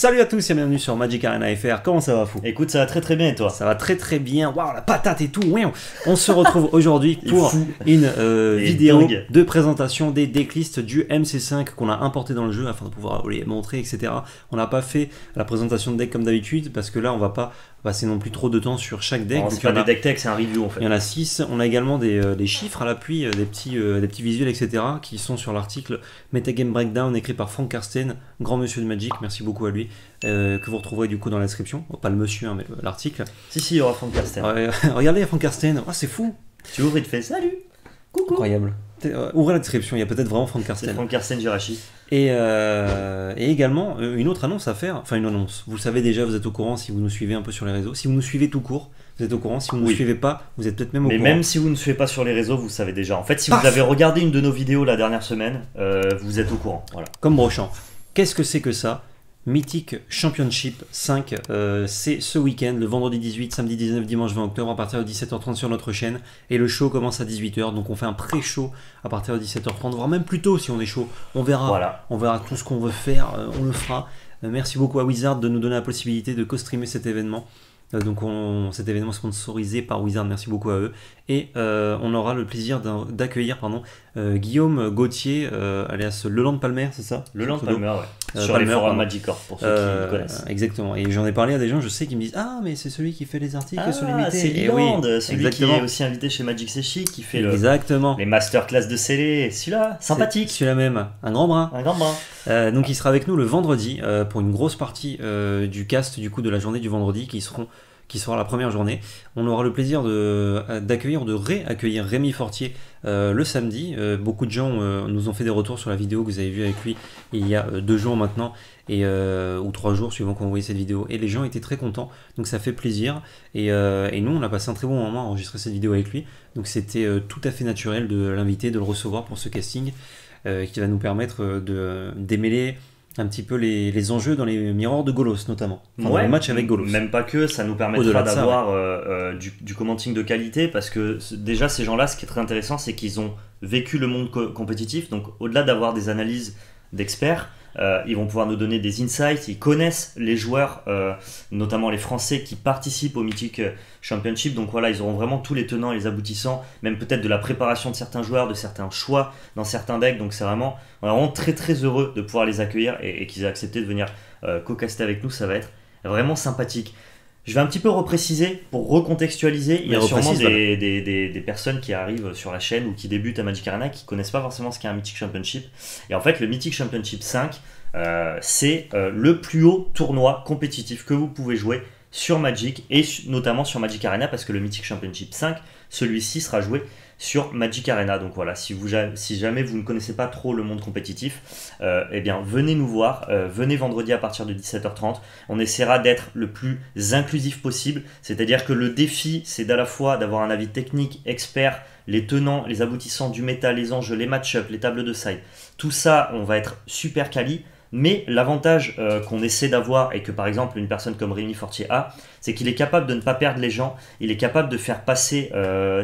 Salut à tous et bienvenue sur Magic Arena FR. Comment ça va, fou? Écoute, ça va très très bien et toi? Ça va très très bien. Waouh, la patate et tout. On se retrouve aujourd'hui pour une vidéo de présentation des decklists du MC5 qu'on a importé dans le jeu afin de pouvoir les montrer, etc. On n'a pas fait la présentation de deck comme d'habitude parce que là, on va pas passer non plus trop de temps sur chaque deck. C'est pas des deck tech, c'est un review en fait. Il y en a 6. On a également des chiffres à l'appui, des petits visuels, etc. qui sont sur l'article Metagame Breakdown écrit par Frank Karsten, grand monsieur de Magic. Merci beaucoup à lui. Que vous retrouverez du coup dans la description. Pas le monsieur, hein, mais l'article. Si, il y aura Frank Karsten. Regardez, il y a Frank Karsten. Oh, c'est fou. Tu ouvres, il te fait salut. Coucou. Incroyable. Ouvrez la description, il y a peut-être vraiment Frank Karsten. C'est Frank Karsten Jirachi. Et également, une autre annonce à faire. Enfin, une annonce. Vous le savez déjà, vous êtes au courant si vous nous suivez un peu sur les réseaux. Si vous nous suivez tout court, vous êtes au courant. Si vous ne nous suivez pas, vous êtes peut-être même au courant. Mais même si vous ne suivez pas sur les réseaux, vous savez déjà. En fait, si vous avez regardé une de nos vidéos la dernière semaine, vous êtes au courant. Voilà. Comme Brochant. Qu'est-ce que c'est que ça? Mythic Championship 5, c'est ce week-end, le vendredi 18, samedi 19, dimanche 20 octobre, à partir de 17h30 sur notre chaîne. Et le show commence à 18h, donc on fait un pré-show à partir de 17h30, voire même plus tôt si on est chaud. On verra, voilà. On verra tout ce qu'on veut faire, on le fera. Merci beaucoup à Wizard de nous donner la possibilité de co-streamer cet événement. Donc cet événement sponsorisé par Wizard, merci beaucoup à eux. Et on aura le plaisir d'accueillir Guillaume Gauthier, alias Leland Palmer, c'est ça? Leland Palmer, ouais. Sur les forums Magicorp, pour ceux qui connaissent. Exactement, et j'en ai parlé à des gens, je sais, qui me disent « Ah, mais c'est celui qui fait les articles sur l'unité !» C'est Leland, celui qui est aussi invité chez Magic C'est Chic, qui fait les masterclass de scellé. Celui-là, sympathique. Celui-là même, un grand brin. Un grand brin. Donc il sera avec nous le vendredi pour une grosse partie du cast du coup de la journée du vendredi qui sera la première journée. On aura le plaisir d'accueillir, de réaccueillir Rémi Fortier le samedi. Beaucoup de gens nous ont fait des retours sur la vidéo que vous avez vue avec lui il y a 2 jours maintenant, ou 3 jours suivant qu'on voyait cette vidéo. Et les gens étaient très contents, donc ça fait plaisir. Et nous, on a passé un très bon moment à enregistrer cette vidéo avec lui. Donc c'était tout à fait naturel de l'inviter, de le recevoir pour ce casting qui va nous permettre de démêler un petit peu les enjeux dans les mirrors de Golos notamment, dans le match avec Golos. Même pas que, ça nous permettra d'avoir du commenting de qualité, parce que déjà ces gens-là, ce qui est très intéressant, c'est qu'ils ont vécu le monde compétitif, donc au-delà d'avoir des analyses d'experts, ils vont pouvoir nous donner des insights, ils connaissent les joueurs, notamment les Français qui participent au Mythic Championship, donc voilà, ils auront vraiment tous les tenants et les aboutissants, même peut-être de la préparation de certains joueurs, de certains choix dans certains decks, donc on est vraiment très très heureux de pouvoir les accueillir et qu'ils aient accepté de venir co-caster avec nous, ça va être vraiment sympathique. Je vais un petit peu repréciser pour recontextualiser. Il y a sûrement des personnes qui arrivent sur la chaîne ou qui débutent à Magic Arena qui connaissent pas forcément ce qu'est un Mythic Championship. Et en fait, le Mythic Championship 5, c'est le plus haut tournoi compétitif que vous pouvez jouer sur Magic et notamment sur Magic Arena, parce que le Mythic Championship 5, celui-ci sera joué sur Magic Arena. Donc voilà, si jamais vous ne connaissez pas trop le monde compétitif, eh bien venez nous voir, venez vendredi à partir de 17h30. On essaiera d'être le plus inclusif possible, c'est-à-dire que le défi, c'est à la fois d'avoir un avis technique, expert, les tenants, les aboutissants du méta, les enjeux, les match-up, les tables de side. Tout ça, on va être super quali. Mais l'avantage qu'on essaie d'avoir, et que par exemple une personne comme Rémi Fortier a, c'est qu'il est capable de ne pas perdre les gens, il est capable de faire passer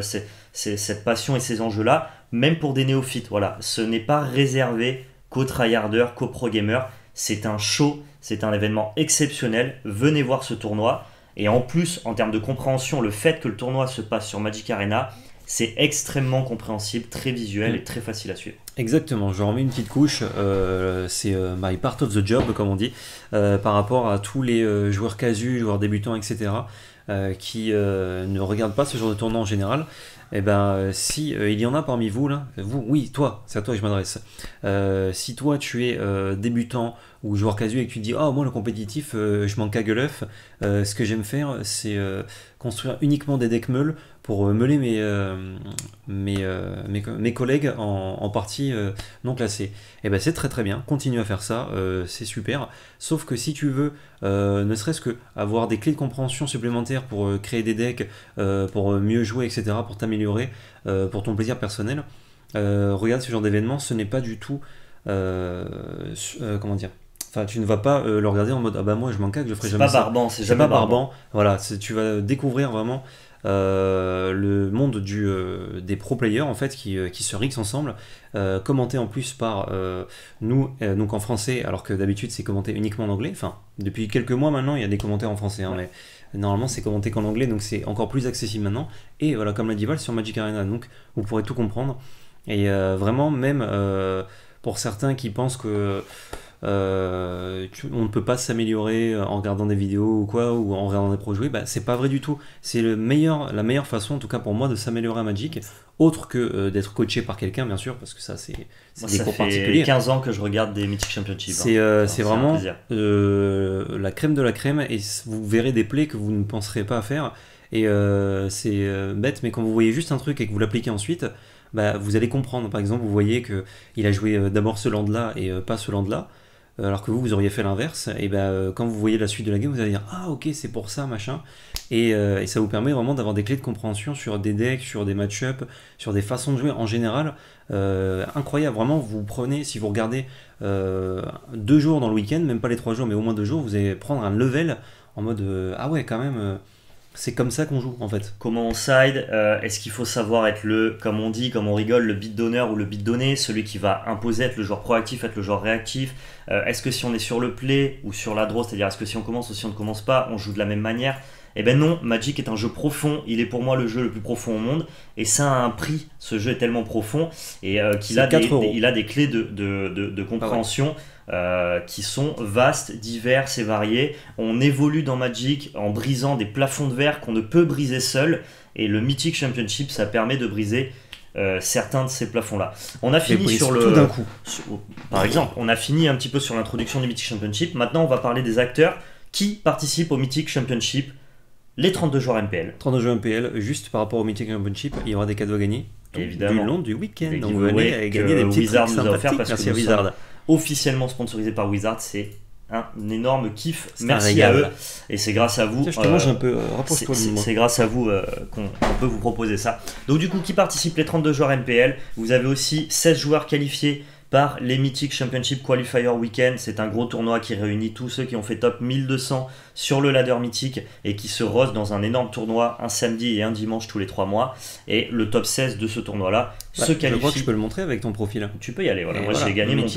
cette passion et ces enjeux-là, même pour des néophytes. Voilà, ce n'est pas réservé qu'aux tryharders, qu'aux pro-gamers, c'est un show, c'est un événement exceptionnel, venez voir ce tournoi, et en plus, en termes de compréhension, le fait que le tournoi se passe sur Magic Arena, c'est extrêmement compréhensible, très visuel et très facile à suivre. Exactement, je remets une petite couche, c'est my part of the job comme on dit, par rapport à tous les joueurs casus, joueurs débutants, etc. Qui ne regardent pas ce genre de tournoi en général. Et ben si il y en a parmi vous là, vous, oui, toi, c'est à toi que je m'adresse. Si toi tu es débutant ou joueur casu et que tu te dis moi le compétitif je m'en cague l'œuf, ce que j'aime faire c'est construire uniquement des decks meules pour meuler mes collègues en partie non classée. Et ben c'est très très bien, continue à faire ça, c'est super. Sauf que si tu veux ne serait-ce que avoir des clés de compréhension supplémentaires pour créer des decks, pour mieux jouer, etc., pour t'améliorer, pour ton plaisir personnel, regarde ce genre d'événement, ce n'est pas du tout comment dire. Enfin, tu ne vas pas le regarder en mode ah bah moi je m'en cague, je ferai jamais ça. C'est pas barbant, c'est jamais barbant. Voilà, tu vas découvrir vraiment le monde des pro players en fait qui se rixent ensemble, commenté en plus par nous donc en français, alors que d'habitude c'est commenté uniquement en anglais, enfin Depuis quelques mois maintenant, il y a des commentaires en français, hein, mais normalement c'est commenté qu'en anglais, donc c'est encore plus accessible maintenant. Et voilà, comme l'a dit Val, sur Magic Arena, donc vous pourrez tout comprendre. Et vraiment, même pour certains qui pensent que on ne peut pas s'améliorer en regardant des vidéos ou quoi, ou en regardant des pros jouer, bah, c'est pas vrai du tout. C'est la meilleure façon, en tout cas pour moi, de s'améliorer à Magic, autre que d'être coaché par quelqu'un, bien sûr, parce que ça c'est des cours particuliers. Ça fait 15 ans que je regarde des Mythic Championship. C'est vraiment la crème de la crème, et vous verrez des plays que vous ne penserez pas à faire. Et c'est bête, mais quand vous voyez juste un truc et que vous l'appliquez ensuite, bah, vous allez comprendre. Par exemple, vous voyez qu'il a joué d'abord ce land-là et pas ce land-là, alors que vous auriez fait l'inverse. Et bah, quand vous voyez la suite de la game, vous allez dire ah ok, c'est pour ça, machin. Et ça vous permet vraiment d'avoir des clés de compréhension sur des decks, sur des match-up, sur des façons de jouer en général. Incroyable, vraiment. Vous prenez, si vous regardez 2 jours dans le week-end, même pas les 3 jours, mais au moins 2 jours, vous allez prendre un level en mode ah ouais, quand même. C'est comme ça qu'on joue en fait. Comment on side, est-ce qu'il faut savoir être comme on dit, comme on rigole, le beat d'honneur ou le beat donné, celui qui va imposer, être le joueur proactif, être le joueur réactif. Est-ce que si on est sur le play ou sur la draw, c'est-à-dire est-ce que si on commence ou si on ne commence pas, on joue de la même manière? Eh ben non, Magic est un jeu profond, il est pour moi le jeu le plus profond au monde, et ça a un prix, ce jeu est tellement profond, et qu'il a des clés de compréhension qui sont vastes, diverses et variées. On évolue dans Magic en brisant des plafonds de verre qu'on ne peut briser seul, et le Mythic Championship, ça permet de briser certains de ces plafonds-là. On a fini sur le... tout d'un coup. Par exemple, on a fini un petit peu sur l'introduction du Mythic Championship, maintenant on va parler des acteurs qui participent au Mythic Championship. Les 32 joueurs MPL. 32 joueurs MPL, juste par rapport au Mythic Championship, il y aura des cadeaux à gagner évidemment du long du week-end. Donc vous venez gagner des petits Wizard trucs nous a offert parce merci que à Wizard. Officiellement sponsorisé par Wizard, c'est un énorme kiff. Merci à eux. Et c'est grâce à vous. Tiens, je te mange un peu, rapproche-toi de moi. C'est grâce à vous qu'on peut vous proposer ça. Donc du coup, qui participe les 32 joueurs MPL? Vous avez aussi 16 joueurs qualifiés par les Mythic Championship Qualifier Weekend. C'est un gros tournoi qui réunit tous ceux qui ont fait top 1200 sur le ladder mythique et qui se rosent dans un énorme tournoi un samedi et un dimanche tous les 3 mois. Et le top 16 de ce tournoi-là se qualifie. Je crois que je peux le montrer avec ton profil. Tu peux y aller. Voilà. Moi, j'ai gagné mon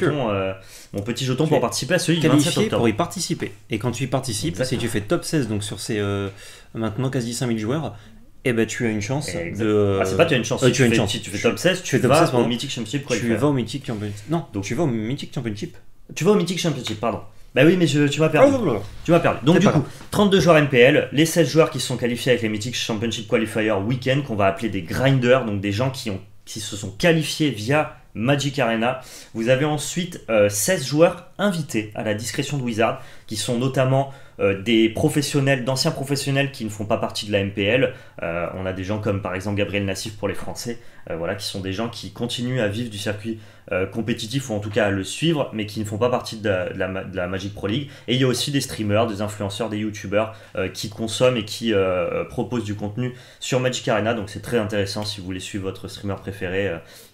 petit jeton pour participer à celui du 27 octobre. Pour y participer. Et quand tu y participes, exactement, si tu fais top 16, donc sur ces maintenant quasi 5000 joueurs, et ben tu as une chance de. Ah, c'est pas tu as une chance. Si tu fais top 16, tu vas au Mythic Championship. Tu vas au Mythic Championship. Non, donc tu vas au Mythic Championship. Tu vas au Mythic Championship, pardon. Bah oui, mais tu m'as perdu. Tu m'as perdu. Donc du coup, 32 joueurs MPL, les 16 joueurs qui sont qualifiés avec les Mythic Championship Qualifier Weekend, qu'on va appeler des grinders, donc des gens qui se sont qualifiés via Magic Arena. Vous avez ensuite 16 joueurs invités à la discrétion de Wizard, qui sont notamment des professionnels, d'anciens professionnels qui ne font pas partie de la MPL. On a des gens comme par exemple Gabriel Nassif pour les Français, voilà, qui sont des gens qui continuent à vivre du circuit compétitif, ou en tout cas à le suivre, mais qui ne font pas partie de la Magic Pro League. Et il y a aussi des streamers, des influenceurs, des youtubeurs qui consomment et qui proposent du contenu sur Magic Arena. Donc c'est très intéressant si vous voulez suivre votre streamer préféré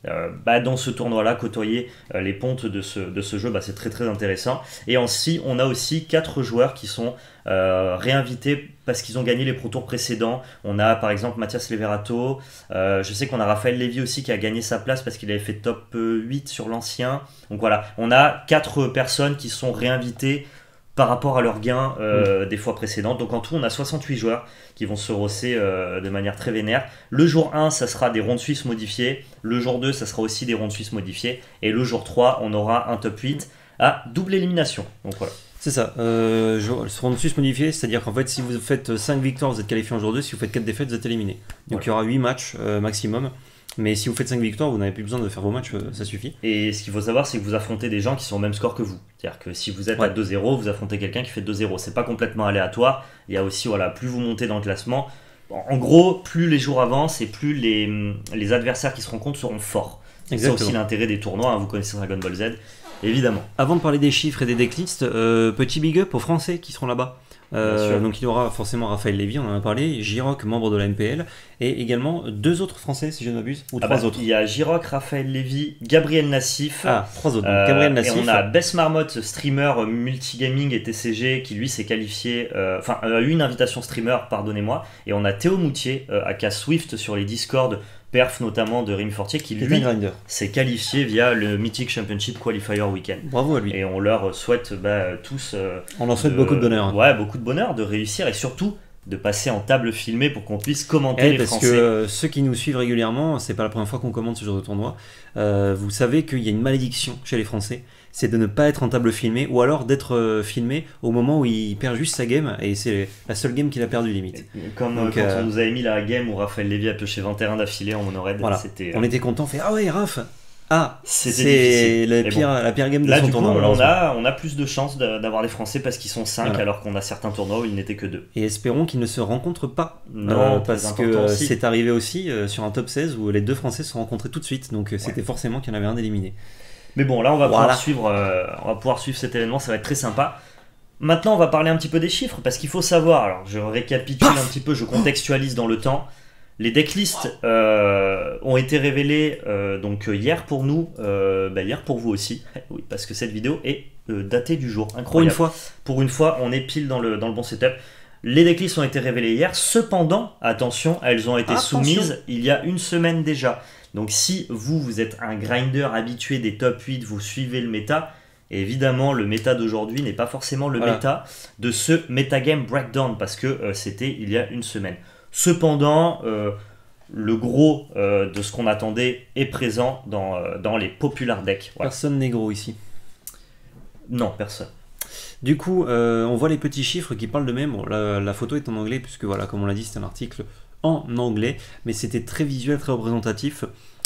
dans ce tournoi-là, côtoyer les pontes de ce jeu, c'est très très intéressant. Et ainsi, on a aussi 4 joueurs qui sont réinvités parce qu'ils ont gagné les Pro Tours précédents. On a par exemple Mathias Leverato, je sais qu'on a Raphaël Lévy aussi qui a gagné sa place parce qu'il avait fait top 8 sur l'ancien. Donc voilà, on a 4 personnes qui sont réinvitées par rapport à leurs gains des fois précédentes. Donc en tout, on a 68 joueurs qui vont se rosser de manière très vénère. Le jour 1, ça sera des rondes suisses modifiées. Le jour 2, ça sera aussi des rondes suisses modifiées. Et le jour 3, on aura un top 8 à double élimination. Donc voilà. C'est ça, ronde suisse modifiée, c'est-à-dire qu'en fait si vous faites 5 victoires vous êtes qualifié en jour 2, si vous faites 4 défaites vous êtes éliminé. Donc il y aura 8 matchs maximum, mais si vous faites 5 victoires vous n'avez plus besoin de faire vos matchs, ça suffit. Et ce qu'il faut savoir c'est que vous affrontez des gens qui sont au même score que vous, c'est-à-dire que si vous êtes à 2-0, vous affrontez quelqu'un qui fait 2-0, c'est pas complètement aléatoire, il y a aussi plus vous montez dans le classement, en gros plus les jours avancent et plus les adversaires qui se rencontrent seront forts. C'est aussi l'intérêt des tournois, vous connaissez Dragon Ball Z. Évidemment. Avant de parler des chiffres et des decklists, petit big up aux Français qui seront là-bas. Donc il y aura forcément Raphaël Lévy, on en a parlé, Giroc, membre de la MPL, et également 2 autres Français si je ne m'abuse, ou 3 autres. Il y a Giroc, Raphaël Lévy, Gabriel Nassif. 3 autres. Donc, Gabriel Nassif. Et on a Bess Marmotte, streamer multigaming et TCG, qui lui s'est qualifié, a eu une invitation streamer, pardonnez-moi. Et on a Théo Moutier, aka Swift sur les Discord, perf notamment de Rémi Fortier qui lui s'est qualifié via le Mythic Championship Qualifier Weekend. Bravo à lui. Et on leur souhaite tous on leur souhaite beaucoup de bonheur. Ouais, beaucoup de bonheur, de réussir et surtout de passer en table filmée pour qu'on puisse commenter les Français. Parce que ceux qui nous suivent régulièrement, c'est pas la première fois qu'on commente ce genre de tournoi, vous savez qu'il y a une malédiction chez les Français, c'est de ne pas être en table filmée ou alors d'être filmé au moment où il perd juste sa game et c'est la seule game qu'il a perdu limite. Comme donc, quand on nous avait mis la game où Raphaël Lévy a pioché 21 d'affilée en mono-red, voilà. On était content, on fait ah ouais Raph. C'est la pire game de là, son tournoi. Là, on a plus de chances d'avoir les Français parce qu'ils sont 5 alors qu'on a certains tournois où ils n'étaient que 2. Et espérons qu'ils ne se rencontrent pas. Non, parce que c'est arrivé aussi sur un top 16 où les 2 Français se sont rencontrés tout de suite. Donc c'était forcément qu'il y en avait un d'éliminé. Mais bon, là on va pouvoir suivre cet événement, ça va être très sympa. Maintenant, on va parler un petit peu des chiffres parce qu'il faut savoir. Alors, je récapitule un petit peu, je contextualise dans le temps. Les decklists ont été révélés donc hier pour nous, hier pour vous aussi. Oui, parce que cette vidéo est datée du jour. Incroyable. Pour une fois, on est pile dans le bon setup. Les decklists ont été révélés hier. Cependant, attention, elles ont été soumises il y a une semaine déjà. Donc si vous êtes un grinder habitué des top 8, vous suivez le méta, évidemment le méta d'aujourd'hui n'est pas forcément le méta de ce Metagame Breakdown parce que c'était il y a une semaine. Cependant, le gros de ce qu'on attendait est présent dans les popular decks. Voilà. Personne n'est gros ici. Non, personne. Du coup, on voit les petits chiffres qui parlent de même. Bon, la photo est en anglais puisque voilà, comme on l'a dit, c'est un article en anglais, mais c'était très visuel, très représentatif.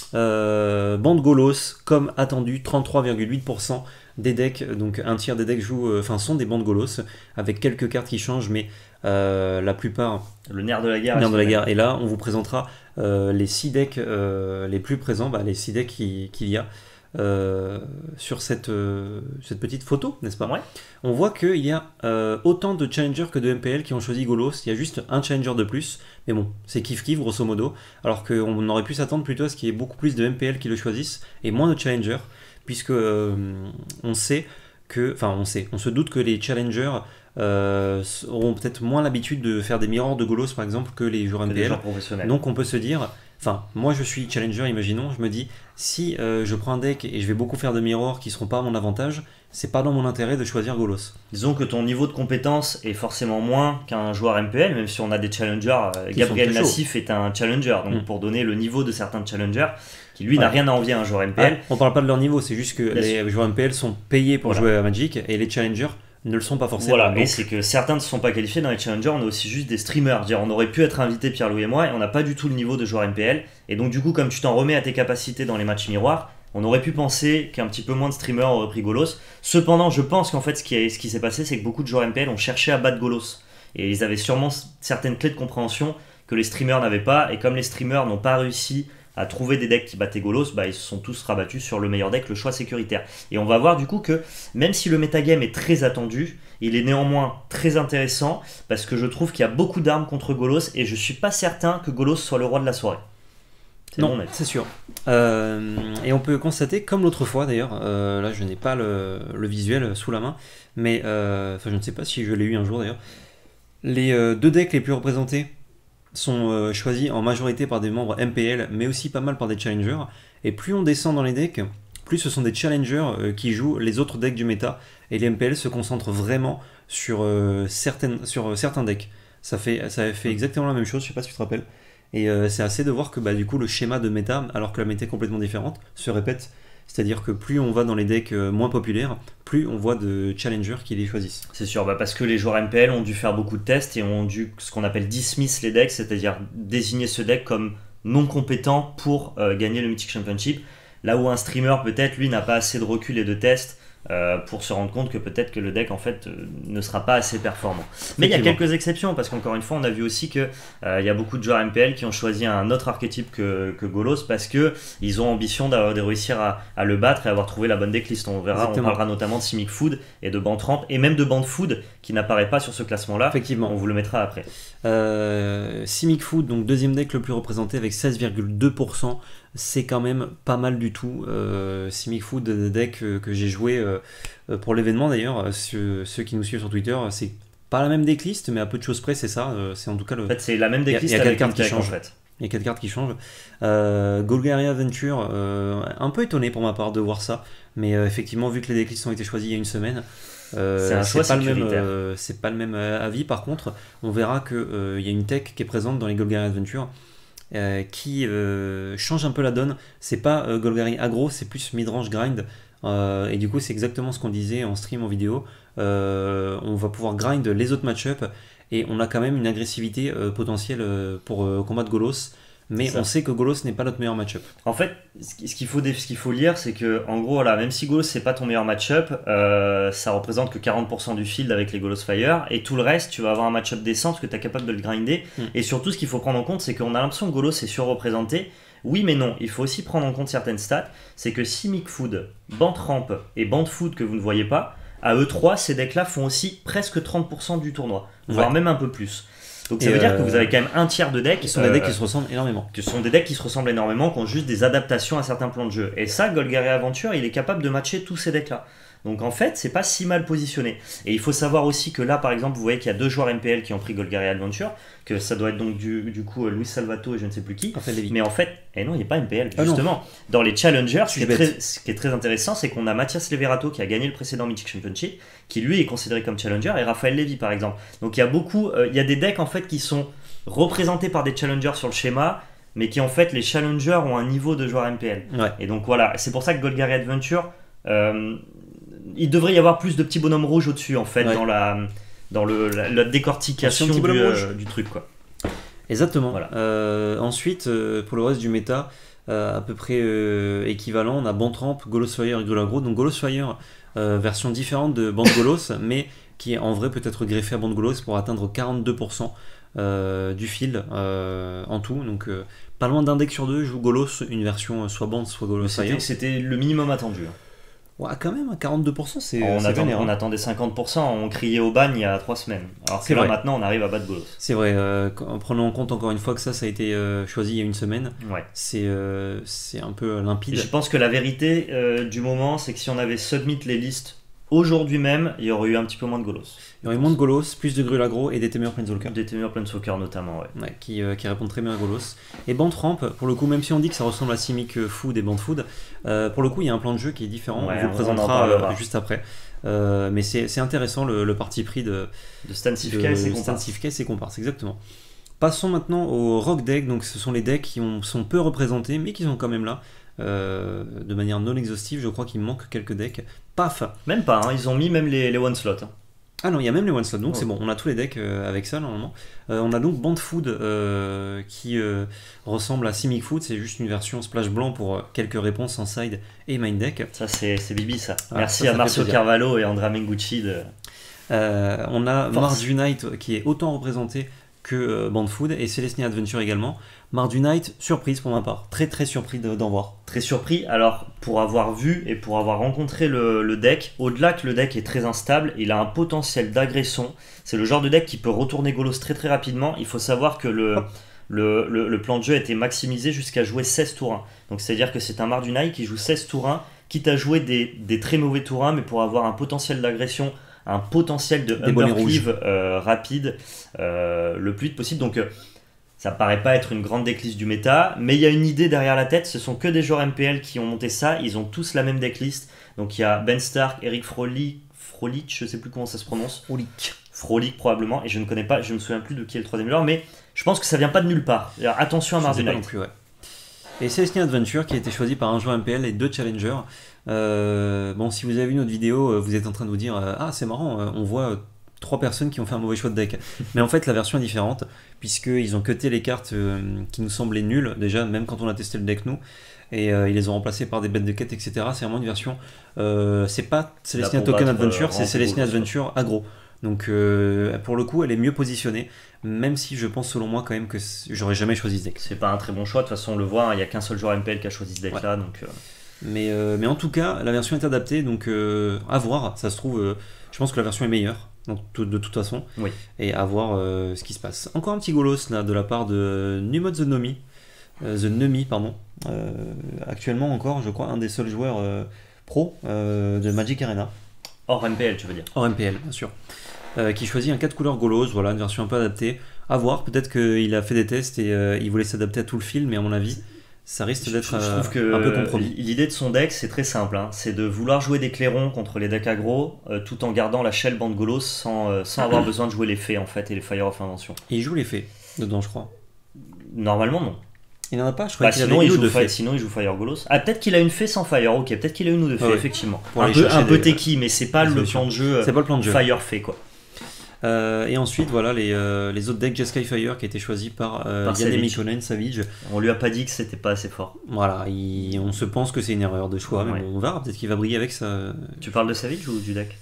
Bande Golos, comme attendu, 33,8% des decks, donc un tiers des decks sont des bandes Golos, avec quelques cartes qui changent, mais la plupart... Le nerf de la guerre. Et là, on vous présentera les 6 decks les plus présents, les 6 decks qu'il y a sur cette petite photo, n'est-ce pas? Ouais. On voit qu'il y a autant de challengers que de MPL qui ont choisi Golos. Il y a juste un challenger de plus, mais bon, c'est kiff-kiff grosso modo, alors qu'on aurait pu s'attendre plutôt à ce qu'il y ait beaucoup plus de MPL qui le choisissent et moins de challengers, puisque on se doute que les challengers auront peut-être moins l'habitude de faire des mirrors de Golos par exemple que les joueurs MPL. Donc on peut se dire, moi je suis challenger, imaginons, je me dis si je prends un deck et je vais beaucoup faire de mirrors qui seront pas à mon avantage, c'est pas dans mon intérêt de choisir Golos. Disons que ton niveau de compétence est forcément moins qu'un joueur MPL, même si on a des challengers. Gabriel Nassif est un challenger, donc pour donner le niveau de certains challengers, qui lui n'a rien à envier à un joueur MPL. On parle pas de leur niveau, c'est juste que les joueurs MPL sont payés pour jouer à Magic et les challengers ne le sont pas forcément. Voilà, et c'est que certains ne se sont pas qualifiés dans les challengers, on a aussi juste des streamers. On aurait pu être invité, Pierre-Louis et moi, et on n'a pas du tout le niveau de joueur MPL. Et donc du coup, comme tu t'en remets à tes capacités dans les matchs miroirs, on aurait pu penser qu'un petit peu moins de streamers auraient pris Golos. Cependant, je pense qu'en fait, ce qui s'est passé, c'est que beaucoup de joueurs MPL ont cherché à battre Golos. Et ils avaient sûrement certaines clés de compréhension que les streamers n'avaient pas. Et comme les streamers n'ont pas réussi à trouver des decks qui battaient Golos, ils se sont tous rabattus sur le meilleur deck, le choix sécuritaire. Et on va voir du coup que même si le metagame est très attendu, il est néanmoins très intéressant parce que je trouve qu'il y a beaucoup d'armes contre Golos et je suis pas certain que Golos soit le roi de la soirée. Non, c'est sûr. Et on peut constater, comme l'autre fois d'ailleurs, là je n'ai pas le visuel sous la main, mais je ne sais pas si je l'ai eu un jour d'ailleurs, les 2 decks les plus représentés sont choisis en majorité par des membres MPL, mais aussi pas mal par des challengers, et plus on descend dans les decks, plus ce sont des challengers qui jouent les autres decks du méta, et les MPL se concentrent vraiment sur certains decks. Ça fait exactement la même chose, je sais pas si tu te rappelles. Et c'est assez de voir que du coup le schéma de méta, alors que la méta est complètement différente, se répète. C'est-à-dire que plus on va dans les decks moins populaires, plus on voit de challengers qui les choisissent. C'est sûr, parce que les joueurs MPL ont dû faire beaucoup de tests et ont dû ce qu'on appelle dismiss les decks, c'est-à-dire désigner ce deck comme non compétent pour gagner le Mythic Championship. Là où un streamer peut-être lui n'a pas assez de recul et de tests pour se rendre compte que peut-être que le deck en fait ne sera pas assez performant. Mais il y a quelques exceptions parce qu'encore une fois on a vu aussi que il y a beaucoup de joueurs MPL qui ont choisi un autre archétype que Golos parce que ils ont ambition de réussir à le battre et avoir trouvé la bonne decklist. On verra, on parlera notamment de Simic Food et de Bandramp et même de Band Food qui n'apparaît pas sur ce classement là. Effectivement, on vous le mettra après. Simic Food, donc deuxième deck le plus représenté avec 16,2%. C'est quand même pas mal du tout. Simic Food, deck que j'ai joué pour l'événement d'ailleurs. Ceux qui nous suivent sur Twitter, c'est pas la même decklist, mais à peu de choses près, c'est ça. C'est en tout cas En fait, c'est la même decklist avec une cartes qui change. En fait. Il y a 4 cartes qui changent. Golgari Adventure, un peu étonné pour ma part de voir ça, mais effectivement, vu que les decklists ont été choisis il y a une semaine, c'est pas le même avis. Par contre, on verra qu'il y a une tech qui est présente dans les Golgari Adventure qui change un peu la donne. C'est pas Golgari aggro, c'est plus midrange grind. Et du coup, c'est exactement ce qu'on disait en stream, en vidéo. On va pouvoir grind les autres match-up et on a quand même une agressivité potentielle pour combattre Golos. Mais on sait que Golos n'est pas notre meilleur match-up. En fait, ce qu'il faut lire, c'est que, en gros, voilà, même si Golos c'est pas ton meilleur match-up, ça représente que 40% du field avec les Golos Fire, et tout le reste, tu vas avoir un match-up décent parce que tu es capable de le grinder. Et surtout, ce qu'il faut prendre en compte, c'est qu'on a l'impression que Golos est surreprésenté. Oui, mais non, il faut aussi prendre en compte certaines stats. C'est que Simic Food, Bant Ramp et Bant Food que vous ne voyez pas, à E3, ces decks-là font aussi presque 30% du tournoi, voire même un peu plus. Donc ça veut dire que vous avez quand même un tiers de decks qui sont des decks qui se ressemblent énormément. Qui sont des decks qui se ressemblent énormément, qui ont juste des adaptations à certains plans de jeu. Et ça, Golgari Adventure, il est capable de matcher tous ces decks-là. Donc en fait, c'est pas si mal positionné. Et il faut savoir aussi que là, par exemple, vous voyez qu'il y a 2 joueurs MPL qui ont pris Golgari Adventure, que ça doit être donc du coup Luis Salvato et je ne sais plus qui. Mais en fait, non, il n'est pas MPL, justement. Dans les Challengers, ce qui est très intéressant, c'est qu'on a Mathias Leverato qui a gagné le précédent Mythic Championship, qui lui est considéré comme Challenger, et Raphaël Levy par exemple. Donc il y a beaucoup, il y a des decks en fait qui sont représentés par des Challengers sur le schéma, mais qui en fait, les Challengers ont un niveau de joueur MPL. Et donc voilà, c'est pour ça que Golgari Adventure... il devrait y avoir plus de petits bonhommes rouges au-dessus en fait dans la décortication du truc quoi. Exactement. Voilà. Ensuite pour le reste du méta à peu près équivalent, on a Bantramp, Golos Fire et Golagro. Donc Golos Fire version différente de Band Golos mais qui en vrai peut être greffé à Band Golos pour atteindre 42% du field en tout. Donc pas loin d'un deck sur deux joue Golos, une version soit Band soit Golos Fire. C'était le minimum attendu. Ouais, quand même, 42%, c'est on attendait 50%, on criait au bagne il y a 3 semaines. Alors que là, maintenant, on arrive à battre Golos. C'est vrai, prenons en compte encore une fois que ça a été choisi il y a une semaine. C'est un peu limpide. Et je pense que la vérité du moment, c'est que si on avait submit les listes aujourd'hui même, il y aurait eu un petit peu moins de Golos. Il y aurait moins de Golos, plus de Grulagro et des Temur Planeswalker. Des Temur Planeswalker notamment, qui répondent très bien à Golos. Et Bantramp, pour le coup, même si on dit que ça ressemble à Simic Food et Bant Food, pour le coup, il y a un plan de jeu qui est différent. On vous le présentera juste après. Mais c'est intéressant le parti pris de Stan Sifkes et Comparse, exactement. Passons maintenant au Rock Deck. Donc, ce sont les decks qui sont peu représentés, mais qui sont quand même là. De manière non exhaustive, je crois qu'il manque quelques decks. Paf. Même pas, hein, ils ont mis même les one slots. Ah non, il y a même les one slots, donc c'est bon, on a tous les decks avec ça normalement. On a donc Band Food qui ressemble à Simic Food, c'est juste une version splash blanc pour quelques réponses en side et main deck. Ça c'est Bibi ça. Merci à Marcio Carvalho et Andrea Mengucci. On a Mardu Knight qui est autant représenté que Band Food et Celestia Adventure également. Mardu Knight, surprise pour ma part, très très surpris d'en voir. Très surpris, alors pour avoir vu et pour avoir rencontré le deck, au-delà que le deck est très instable, il a un potentiel d'agression. C'est le genre de deck qui peut retourner Golos très très rapidement. Il faut savoir que le plan de jeu a été maximisé jusqu'à jouer 16 tours 1. Donc c'est-à-dire que c'est un Mardu Knight qui joue 16 tours 1, quitte à jouer des très mauvais tours 1, mais pour avoir un potentiel d'agression, un potentiel de undercleave rapide le plus vite possible. Donc ça paraît pas être une grande decklist du méta, mais il y a une idée derrière la tête. Ce sont que des joueurs MPL qui ont monté ça. Ils ont tous la même decklist. Donc il y a Ben Stark, Eric Frolik, je sais plus comment ça se prononce. Frolik probablement. Et je ne connais pas, je me souviens plus de qui est le troisième joueur, mais je pense que ça vient pas de nulle part. Alors, attention à Mardu Knight. Et Celestia Adventure qui a été choisi par un joueur MPL et 2 challengers. Bon, si vous avez vu notre vidéo, vous êtes en train de vous dire ah c'est marrant, on voit 3 personnes qui ont fait un mauvais choix de deck. Mais en fait la version est différente puisqu'ils ont cuté les cartes qui nous semblaient nulles déjà, même quand on a testé le deck nous, et ils les ont remplacés par des bêtes de quête, etc. C'est vraiment une version, c'est pas Celestia Token Adventure, c'est Celestia Adventure aggro. Donc pour le coup elle est mieux positionnée, même si je pense selon moi quand même que j'aurais jamais choisi ce deck. C'est pas un très bon choix, de toute façon on le voit, il n'y a qu'un seul joueur MPL qui a choisi ce deck là. Donc, mais en tout cas la version est adaptée, donc à voir, ça se trouve je pense que la version est meilleure. Donc, de toute façon, et à voir ce qui se passe. Encore un petit Golos là, de la part de Numod The Numi, pardon. Actuellement encore, je crois, un des seuls joueurs pro de Magic Arena. Hors MPL, tu veux dire. Hors MPL, bien sûr. Qui choisit un 4 couleurs Golos, voilà, une version un peu adaptée. À voir, peut-être qu'il a fait des tests et il voulait s'adapter à tout le fil, mais à mon avis, ça risque d'être je trouve que un peu compromis. L'idée de son deck, c'est très simple. Hein. C'est de vouloir jouer des clairons contre les decks aggro tout en gardant la shell Bandgolos sans avoir besoin de jouer les fées en fait et les Fire of Invention. Il joue les fées dedans, je crois. Normalement, non. Il n'en a pas, je crois qu'il sinon, avait une ou deux fées. Sinon, il joue Fire Golos. Ah, peut-être qu'il a une fée sans Fire, ok. Peut-être qu'il a une ou deux fées, effectivement. Un peu techie, mais c'est pas le plan de jeu. C'est pas le plan de jeu. Fire fée, quoi. Et ensuite, voilà les autres decks Jeskai Fire qui a été choisis par Yann Mikkonen, Savage. On lui a pas dit que c'était pas assez fort. Voilà, on se pense que c'est une erreur de choix, mais bon, on verra, peut-être qu'il va briller avec ça. Tu parles de Savage ou du deck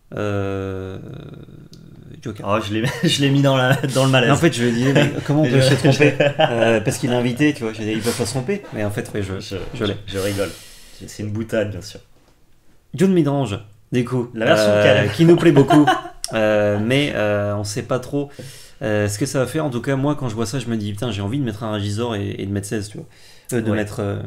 Joker. Oh, je l'ai mis dans le malaise. En fait, je lui ai dit, mais comment on peut se tromper parce qu'il est invité, tu vois, il peut pas se tromper. Mais en fait, je l'ai. Je rigole. C'est une boutade, bien sûr. John Midrange, du coup, la version qui nous plaît beaucoup. Mais on sait pas trop ce que ça va faire. En tout cas, moi, quand je vois ça, je me dis putain, j'ai envie de mettre un Ragisor et de mettre 16, tu vois. De mettre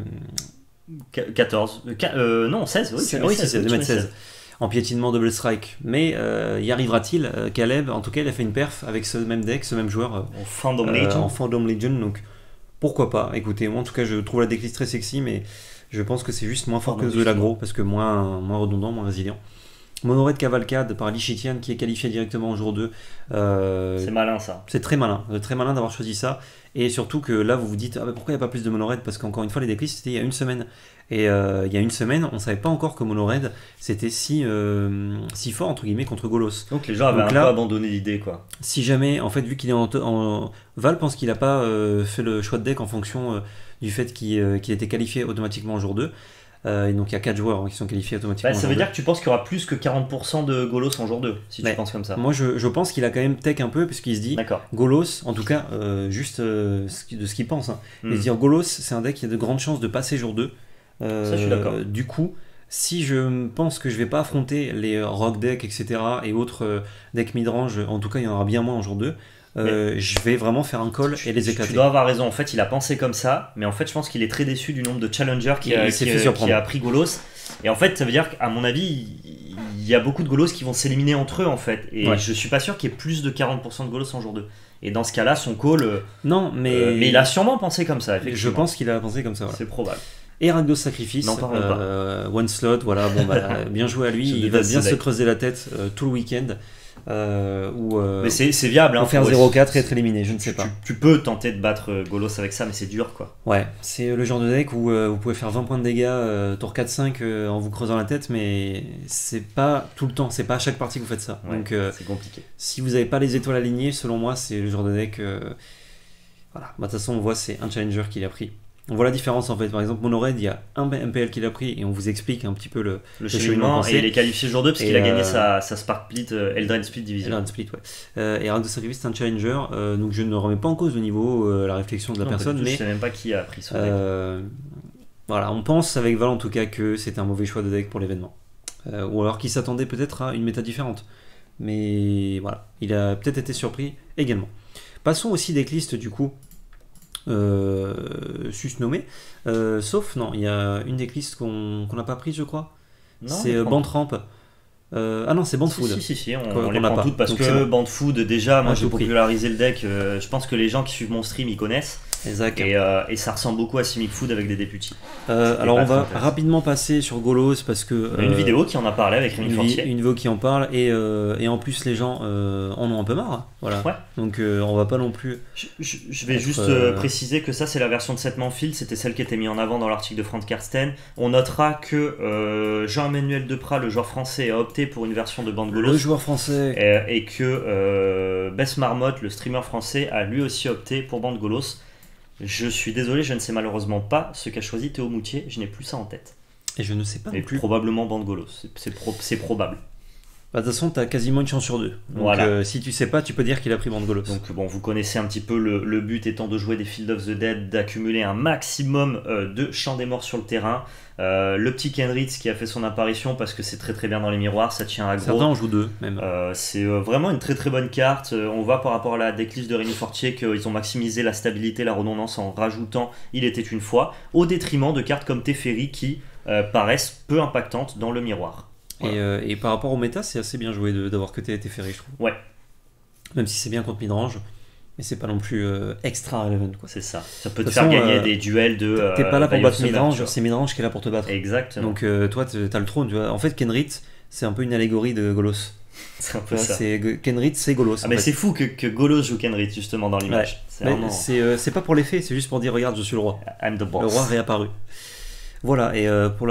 14. Non, 16, oui, c'est de mettre 16. En piétinement double strike. Mais y arrivera-t-il Caleb, en tout cas, il a fait une perf avec ce même deck, ce même joueur en Fandom Legion. Donc pourquoi pas. Écoutez, moi en tout cas, je trouve la decklist très sexy, mais je pense que c'est juste moins fort que de l'aggro parce que moins redondant, moins résilient. Mono Red Cavalcade par Lichitian qui est qualifié directement au jour 2. C'est malin ça. C'est très malin d'avoir choisi ça. Et surtout que là vous vous dites pourquoi il n'y a pas plus de Mono Red, parce qu'encore une fois les decklists c'était il y a une semaine. Et il y a une semaine on ne savait pas encore que Mono Red c'était si fort entre guillemets contre Golos. Donc les gens avaient un peu abandonné l'idée quoi. Si jamais en fait vu qu'il est Val pense qu'il n'a pas fait le choix de deck en fonction du fait qu'il était qualifié automatiquement au jour 2. Et donc il y a 4 joueurs qui sont qualifiés automatiquement. Ça veut dire que tu penses qu'il y aura plus que 40% de Golos en jour 2, si tu penses comme ça. Moi je pense qu'il a quand même tech un peu, puisqu'il se dit Golos, en tout cas, juste de ce qu'il pense. Hein. Il se dit Golos, c'est un deck qui a de grandes chances de passer jour 2. Ça, je suis d'accord. Du coup, si je pense que je vais pas affronter les rock decks, etc., et autres decks midrange, en tout cas il y en aura bien moins en jour 2. Je vais vraiment faire un call et les éclater. Tu dois avoir raison, en fait il a pensé comme ça, mais en fait je pense qu'il est très déçu du nombre de challengers qui a pris Golos. Et en fait ça veut dire qu'à mon avis il y a beaucoup de Golos qui vont s'éliminer entre eux en fait. Et je suis pas sûr qu'il y ait plus de 40% de Golos en jour 2. Et dans ce cas là son call non mais il a sûrement pensé comme ça effectivement. Je pense qu'il a pensé comme ça, voilà. C'est probable. Et Rakdos Sacrifice, one slot, voilà, bon bien joué à lui, il va bien se creuser la tête tout le week-end. Mais c'est viable hein, faire 0-4 et être éliminé, je ne sais pas. Tu peux tenter de battre Golos avec ça, mais c'est dur quoi. Ouais, c'est le genre de deck où vous pouvez faire 20 points de dégâts tour 4-5 en vous creusant la tête, mais c'est pas tout le temps, c'est pas à chaque partie que vous faites ça. Ouais, donc c'est compliqué. Si vous n'avez pas les étoiles alignées, selon moi, c'est le genre de deck. Voilà, de toute façon, on voit c'est un challenger qui l'a pris. On voit la différence en fait. Par exemple, Mono Red, il y a un MPL qu'il a pris et on vous explique un petit peu le cheminement. Et il est qualifié jour 2 parce qu'il a gagné sa Spark Split, Eldraine Split Division. Eldraine Split, ouais. Et Rakdos Sacrifice, c'est un challenger. Donc je ne remets pas en cause le niveau, la réflexion de la personne. Mais je sais même pas qui a pris ce deck. Voilà, on pense avec Val en tout cas que c'était un mauvais choix de deck pour l'événement. Ou alors qu'il s'attendait peut-être à une méta différente. Mais voilà, il a peut-être été surpris également. Passons aussi decklistes du coup. Susnommé sauf non il y a une decklist qu'on n'a pas prise je crois, c'est Bandramp. Ah non, c'est Bandfood. Si, on les prend toutes parce que Bandfood, déjà, moi j'ai popularisé le deck. Je pense que les gens qui suivent mon stream ils connaissent. Exact. Et ça ressemble beaucoup à Simic Food avec des députés. Alors on va rapidement passer sur Golos parce que une vidéo qui en a parlé avec Rémi Fortier. Une vidéo qui en parle et en plus les gens en ont un peu marre. Voilà. Ouais. Donc on va pas non plus. Je vais juste préciser que ça c'est la version de Seth Manfield, c'était celle qui était mise en avant dans l'article de Frank Karsten. On notera que Jean-Emmanuel Deprat, le joueur français, a opté pour une version de Bande Golos. Le joueur français. Et que Bess Marmotte, le streamer français, a lui aussi opté pour Bande Golos. Je suis désolé, je ne sais malheureusement pas ce qu'a choisi Théo Moutier, je n'ai plus ça en tête. Et je ne sais pas non plus. Probablement Bande Golos, c'est probable. Bah, de toute façon, tu as quasiment une chance sur deux. Donc, voilà. Si tu sais pas, tu peux dire qu'il a pris Bande Golos. Donc bon, vous connaissez un petit peu le but étant de jouer des Field of the Dead, d'accumuler un maximum de champs des morts sur le terrain. Le petit Kenritz qui a fait son apparition parce que c'est très très bien dans les miroirs, ça tient à gros. Certains en jouent deux même. C'est vraiment une très très bonne carte. On voit par rapport à la decklist de Rémi Fortier qu'ils ont maximisé la stabilité, la redondance en rajoutant Il était une fois, au détriment de cartes comme Teferi qui paraissent peu impactantes dans le miroir. Voilà. Et par rapport au méta, c'est assez bien joué d'avoir cuté Teferi, je trouve. Ouais. Même si c'est bien contre midrange. mais c'est pas non plus extra relevant, quoi. C'est ça. Ça peut te faire gagner des duels de. T'es pas là pour battre midrange, c'est midrange qui est là pour te battre. Exactement. Donc toi, t'as le trône. Tu vois. En fait, Kenrith, c'est un peu une allégorie de Golos. C'est un peu ça. Kenrith, c'est Golos. Mais c'est fou que Golos joue Kenrith justement dans l'image. Ouais. C'est pas pour l'effet, c'est juste pour dire regarde, je suis le roi. I'm the boss. Le roi réapparu. Voilà, et pour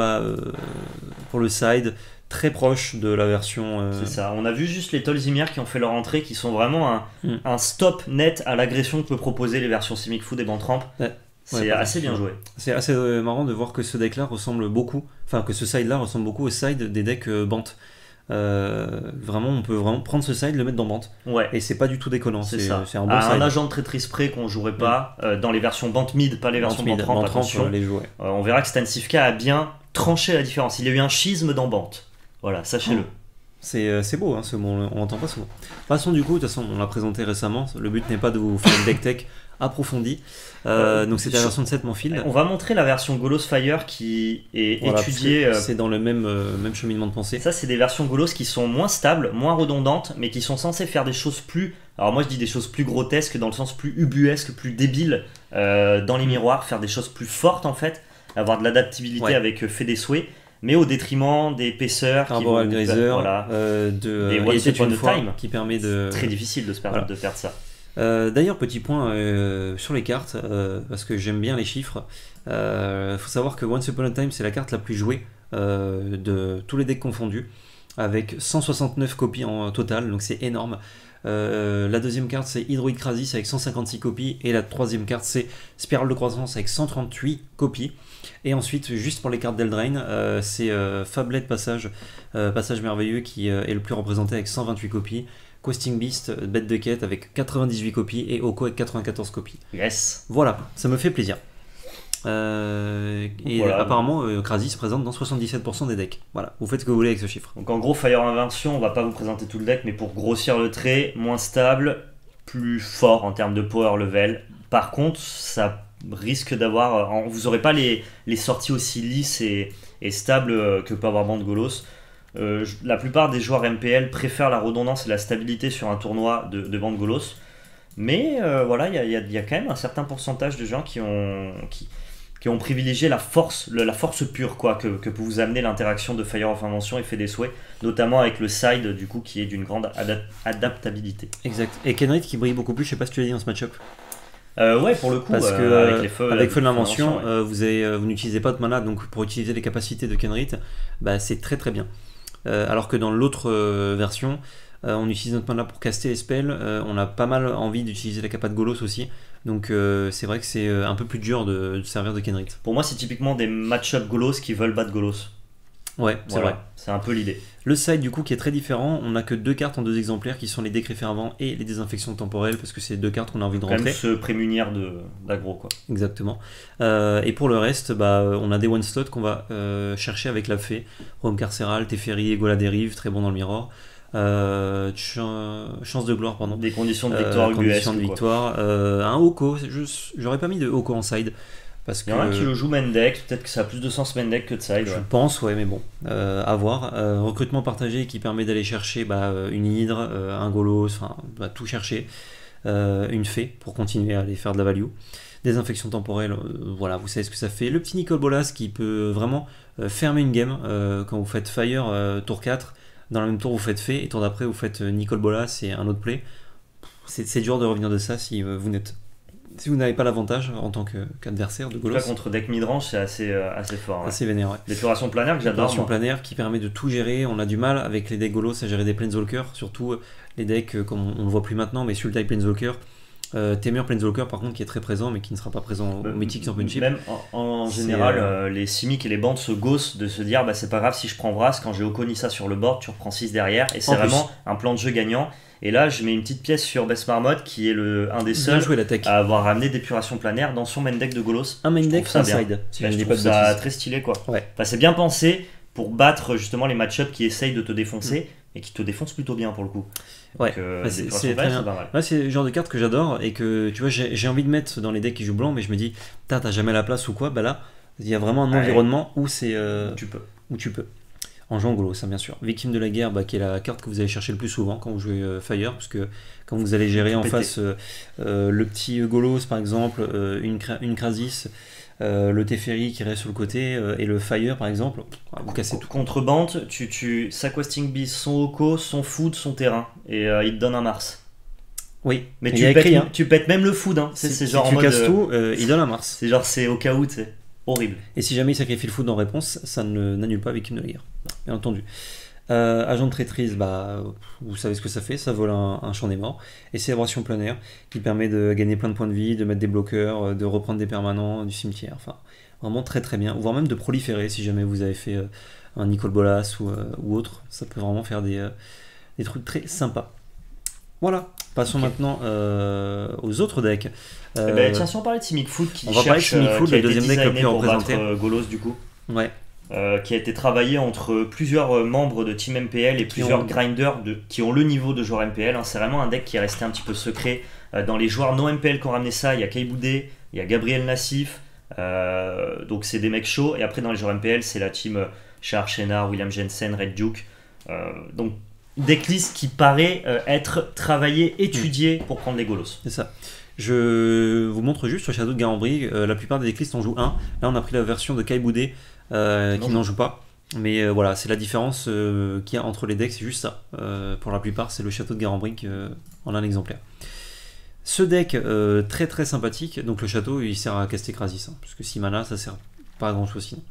le side, très proche de la version. C'est ça. On a vu juste les Tolzimir qui ont fait leur entrée, qui sont vraiment un stop net à l'agression que peut proposer les versions Simic Food et Bantramp. Ouais. C'est assez bien joué. C'est assez marrant de voir que ce deck-là ressemble beaucoup, enfin que ce side-là ressemble beaucoup au side des decks Bant. Vraiment, on peut vraiment prendre ce side, le mettre dans Bant. Ouais. Et c'est pas du tout déconnant. C'est ça. C'est un bon side. Un agent de Traîtrise près qu'on jouerait pas dans les versions Bant mid, pas les versions Bantramp. Attention. Les jouer. On verra que Stan Cifka a bien tranché la différence. Il y a eu un schisme dans Bant. Voilà, sachez-le. C'est beau, hein, ce mot, on l'entend pas souvent. De toute façon, on l'a présenté récemment. Le but n'est pas de vous faire une deck tech approfondie. Donc c'est la version de 7 Manfield. On va montrer la version Golos Fire qui est étudiée. C'est dans le même cheminement de pensée. Ça, c'est des versions Golos qui sont moins stables, moins redondantes, mais qui sont censées faire des choses plus. Alors moi, je dis des choses plus grotesques dans le sens plus ubuesque, plus débile dans les miroirs, faire des choses plus fortes en fait, avoir de l'adaptabilité avec fait des souhaits. Mais au détriment d'épaisseur, Arboreal Grazer, des Once Upon a Time, qui permet de. Très difficile de se permettre de perdre ça. D'ailleurs, petit point sur les cartes, parce que j'aime bien les chiffres. Faut savoir que Once Upon a Time, c'est la carte la plus jouée de tous les decks confondus, avec 169 copies en total, donc c'est énorme. La deuxième carte, c'est Hydroid Krasis avec 156 copies, et la troisième carte, c'est Spirale de Croissance avec 138 copies. Et ensuite, juste pour les cartes d'Eldraine, c'est Fablet Passage Merveilleux qui est le plus représenté avec 128 copies. Questing Beast, Bête de Quête avec 98 copies et Oko avec 94 copies. Yes. Voilà, ça me fait plaisir. Apparemment, Krasis se présente dans 77% des decks. Voilà, vous faites ce que vous voulez avec ce chiffre. Donc en gros, Fire Invention, on va pas vous présenter tout le deck, mais pour grossir le trait, moins stable, plus fort en termes de power level. Par contre, ça risque d'avoir. Vous n'aurez pas les sorties aussi lisses et stables que peut avoir Bant Golos. La plupart des joueurs MPL préfèrent la redondance et la stabilité sur un tournoi de Bant Golos. Mais voilà, il y a quand même un certain pourcentage de gens qui ont privilégié la force pure quoi, que peut vous amener l'interaction de Fire of Invention et Fait des Souhaits, notamment avec le side du coup qui est d'une grande adaptabilité. Exact. Et Kenrith qui brille beaucoup plus, je sais pas si tu l'as dit dans ce match-up. Ouais, pour le coup, parce que avec les feux, avec Feu de l'Invention, vous n'utilisez pas de mana, donc pour utiliser les capacités de Kenrith, c'est très très bien. Alors que dans l'autre version, on utilise notre mana pour caster les spells, on a pas mal envie d'utiliser la capa de Golos aussi, donc c'est vrai que c'est un peu plus dur de servir de Kenrith. Pour moi, c'est typiquement des match-up Golos qui veulent battre Golos. Ouais, c'est vrai. C'est un peu l'idée. Le side du coup qui est très différent, on n'a que 2 cartes en 2 exemplaires qui sont les décrets fervents et les désinfections temporelles, parce que c'est 2 cartes qu'on a envie de rentrer. Quand même se prémunir d'aggro quoi. Exactement. Et pour le reste, on a des one slot qu'on va chercher avec la fée, Rome Carcéral, Teferi, Ego la dérive, très bon dans le mirror. Chance de gloire, pardon. Des conditions de victoire UBS. Un Oko, j'aurais pas mis de Oko en side. Parce il y en a un qui le joue main deck, peut-être que ça a plus de sens main deck que de side. Je pense, ouais, mais bon, à voir. Recrutement partagé qui permet d'aller chercher une hydre, un golos, enfin, tout chercher. Une fée pour continuer à aller faire de la value. Des infections temporelles, voilà, vous savez ce que ça fait. Le petit Nicol Bolas qui peut vraiment fermer une game quand vous faites Fire tour 4. Dans le même tour, vous faites fée, et tour d'après, vous faites Nicol Bolas et un autre play. C'est dur de revenir de ça si vous n'avez pas l'avantage en tant qu'adversaire de Golos. En tout cas, contre deck midrange, c'est assez fort. Assez vénère, ouais. L'épuration planaire que j'adore. L'épuration planaire qui permet de tout gérer. On a du mal avec les decks Golos à gérer des Planeswalkers, surtout les decks, comme on ne le voit plus maintenant, mais Sultai Planeswalker. Temur Planeswalker par contre qui est très présent mais qui ne sera pas présent au Mythic Championship. Même en général les Simic et les bandes se gossent de se dire c'est pas grave si je prends Vras, quand j'ai Okonissa sur le board tu reprends 6 derrière, et c'est vraiment un plan de jeu gagnant. Et là je mets une petite pièce sur Best Marmot qui est un des seuls à avoir ramené d'épuration planaire dans son main deck de Golos. Un main deck inside, je trouve ça très stylé quoi. Ouais. C'est bien pensé pour battre justement les match-ups qui essayent de te défoncer et qui te défoncent plutôt bien pour le coup. Ouais, c'est très bien. Ouais, c'est le genre de carte que j'adore et que tu vois j'ai envie de mettre dans les decks qui jouent blanc, mais je me dis t'as jamais la place ou quoi, là il y a vraiment un environnement où tu peux. en jouant Golos, bien sûr. Victime de la guerre, qui est la carte que vous allez chercher le plus souvent quand vous jouez Fire, parce que quand vous allez gérer en face le petit Golos par exemple, une Krasis, le Teferi qui reste sur le côté et le Fire par exemple, vous cassez tout. Contre Bant, sa Questing Beast, son Oko, son Food, son terrain, et il te donne un Mars. Oui, mais tu pètes même le Food, hein. C'est genre si tu casses tout, il donne un Mars. C'est genre, c'est au cas où, c'est horrible. Et si jamais il sacrifie le Food en réponse, ça n'annule pas Victime de la guerre, bien entendu. Agent de traîtrise, vous savez ce que ça fait, ça vole un champ des morts. Et Célébration plein air qui permet de gagner plein de points de vie, de mettre des bloqueurs, de reprendre des permanents du cimetière. Enfin, vraiment très très bien. Voire même de proliférer si jamais vous avez fait un Nicol Bolas ou autre. Ça peut vraiment faire des trucs très sympas. Voilà, passons maintenant aux autres decks. Tiens, si on parlait de Simic Food, on va parler de Simic Food, le deuxième deck le plus représenté. Golos du coup. Ouais. Qui a été travaillé entre plusieurs membres de Team MPL et plusieurs grinders qui ont le niveau de joueurs MPL. Hein. C'est vraiment un deck qui est resté un petit peu secret. Dans les joueurs non MPL qui ont ramené ça, il y a Kaiboudé, il y a Gabriel Nassif, donc c'est des mecs chauds. Et après dans les joueurs MPL, c'est la team Char, Chénard, William Jensen, Red Duke. Donc decklist qui paraît être travaillé, étudié pour prendre les Golos. C'est ça. Je vous montre juste sur Château de Garambrig, la plupart des decklists en jouent un. Là on a pris la version de Kaiboudé qui n'en joue pas. Mais voilà, c'est la différence qu'il y a entre les decks, c'est juste ça. Pour la plupart, c'est le Château de Garambrig en un exemplaire. Ce deck très très sympathique, donc le château il sert à caster Krasis, parce que 6 mana ça sert pas à grand chose sinon.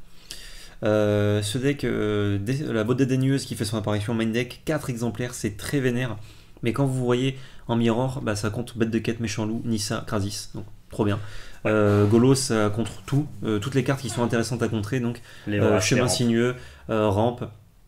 Ce deck, la botte dédaigneuse qui fait son apparition main deck, 4 exemplaires, c'est très vénère. Mais quand vous voyez en mirror, ça compte bête de quête, méchant loup, Nissa, Krasis, donc trop bien. Golos ça contre toutes les cartes qui sont intéressantes à contrer, donc chemin sinueux, rampe,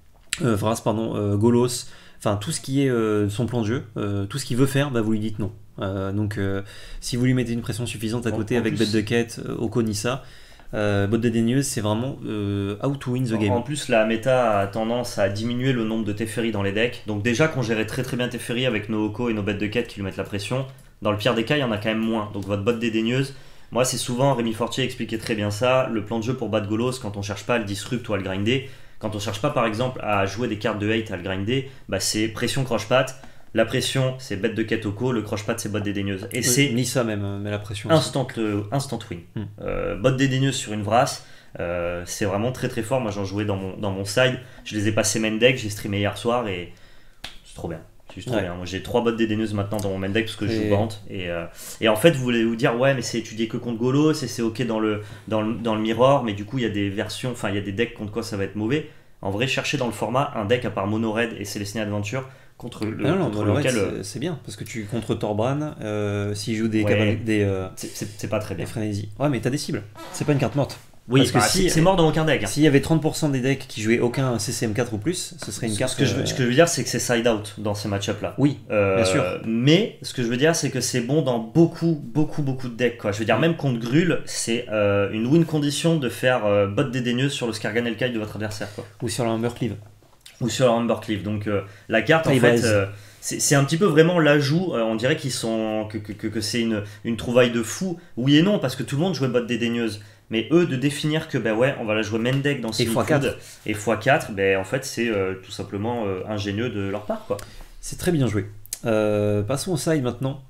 Vras pardon, Golos, enfin tout ce qui est son plan de jeu, tout ce qu'il veut faire, vous lui dites non. Donc si vous lui mettez une pression suffisante à côté avec bête de quête, Oko, Nissa, botte dédaigneuse, c'est vraiment how to win the game. En plus, la méta a tendance à diminuer le nombre de Teferi dans les decks. Donc déjà qu'on gérait très très bien Teferi avec nos Oko et nos bêtes de quête qui lui mettent la pression, dans le pire des cas, il y en a quand même moins. Donc votre botte dédaigneuse, moi c'est souvent, Rémi Fortier expliquait très bien ça, le plan de jeu pour battre Golos quand on cherche pas à le disrupt ou à le grinder, quand on cherche pas par exemple à jouer des cartes de hate à le grinder, c'est pression croche-patte. La pression, c'est bête de quête Oko, le croche-patte, c'est botte dédaigneuse. Et c'est ni ça même, mais la pression. Instant win. Botte dédaigneuse sur une Vras, c'est vraiment très très fort. Moi j'en jouais dans mon side, je les ai passés main deck, j'ai streamé hier soir et c'est trop bien. C'est trop bien. Moi j'ai 3 bottes dédaigneuses maintenant dans mon main deck parce que je joue Bant. Et en fait, vous voulez vous dire, ouais, mais c'est étudié que contre Golos et c'est ok dans le mirror, mais du coup il y a des versions, enfin il y a des decks contre quoi ça va être mauvais. En vrai, cherchez dans le format un deck à part Mono Red et Celestine Adventure. Contre lequel c'est bien parce que tu contre Torbran s'il joue des c'est pas très bien. Frénésie. Ouais, mais t'as des cibles. C'est pas une carte morte. Oui, parce que c'est mort dans aucun deck. S'il y avait 30% des decks qui jouaient aucun CCM4 ou plus, ce serait une carte. Ce que je veux dire, c'est que c'est side out dans ces match-up là. Oui, bien sûr. Mais ce que je veux dire, c'est que c'est bon dans beaucoup de decks. Quoi. Je veux dire, même contre Grul, c'est une win condition de faire botte dédaigneuse sur le Skargan Elkai de votre adversaire. Quoi. Ou sur la Humbercleave. Ou sur la Humbercleave. Donc la carte, en fait, c'est un petit peu vraiment l'ajout. On dirait qu'ils sont que c'est une trouvaille de fou. Oui et non, parce que tout le monde jouait botte dédaigneuse. Mais eux, de définir que on va la jouer main deck dans Simic Food et x4, en fait, c'est tout simplement ingénieux de leur part. Quoi. C'est très bien joué. Passons au side maintenant.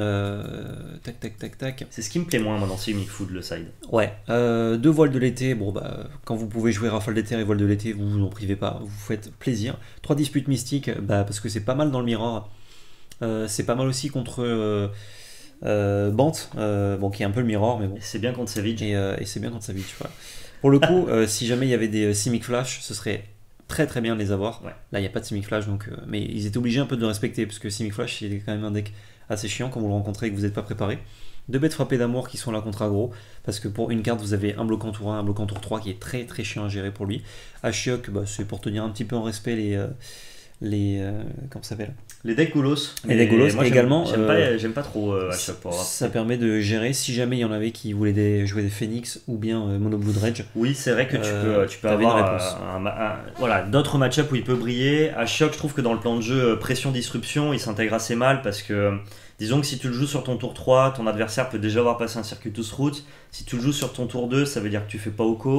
Tac. C'est ce qui me plaît moins moi dans Simic Food, le side. Ouais. 2 voiles de l'été. Quand vous pouvez jouer Rafale d'éther et voile de l'été, vous en privez pas, vous faites plaisir. 3 disputes mystiques, parce que c'est pas mal dans le mirror. C'est pas mal aussi contre Bant, qui est un peu le mirror, mais bon. C'est bien contre Savage. Et c'est bien contre Savage. Voilà. Pour le coup, si jamais il y avait des Simic Flash, ce serait très très bien de les avoir. Ouais. Là, il n'y a pas de Simic Flash, donc, mais ils étaient obligés un peu de le respecter, parce que Simic Flash, il est quand même un deck assez chiant quand vous le rencontrez et que vous n'êtes pas préparé. 2 bêtes frappées d'amour qui sont là contre aggro, parce que pour une carte vous avez un bloquant tour 1, un bloquant tour 3 qui est très très chiant à gérer pour lui. Ashiok, c'est pour tenir un petit peu en respect les comment ça s'appelle, les decks Golos. Les decks Golos également. J'aime pas trop Ashiok pour avoir. Ça permet de gérer si jamais il y en avait qui voulaient jouer des Phoenix ou bien Mono Blue Dredge. Oui, c'est vrai que tu peux avoir voilà, d'autres match-up où il peut briller. Ashiok, je trouve que dans le plan de jeu pression disruption, il s'intègre assez mal parce que disons que si tu le joues sur ton tour 3, ton adversaire peut déjà avoir passé un Circuitous Route. Si tu le joues sur ton tour 2, ça veut dire que tu fais pas Oko.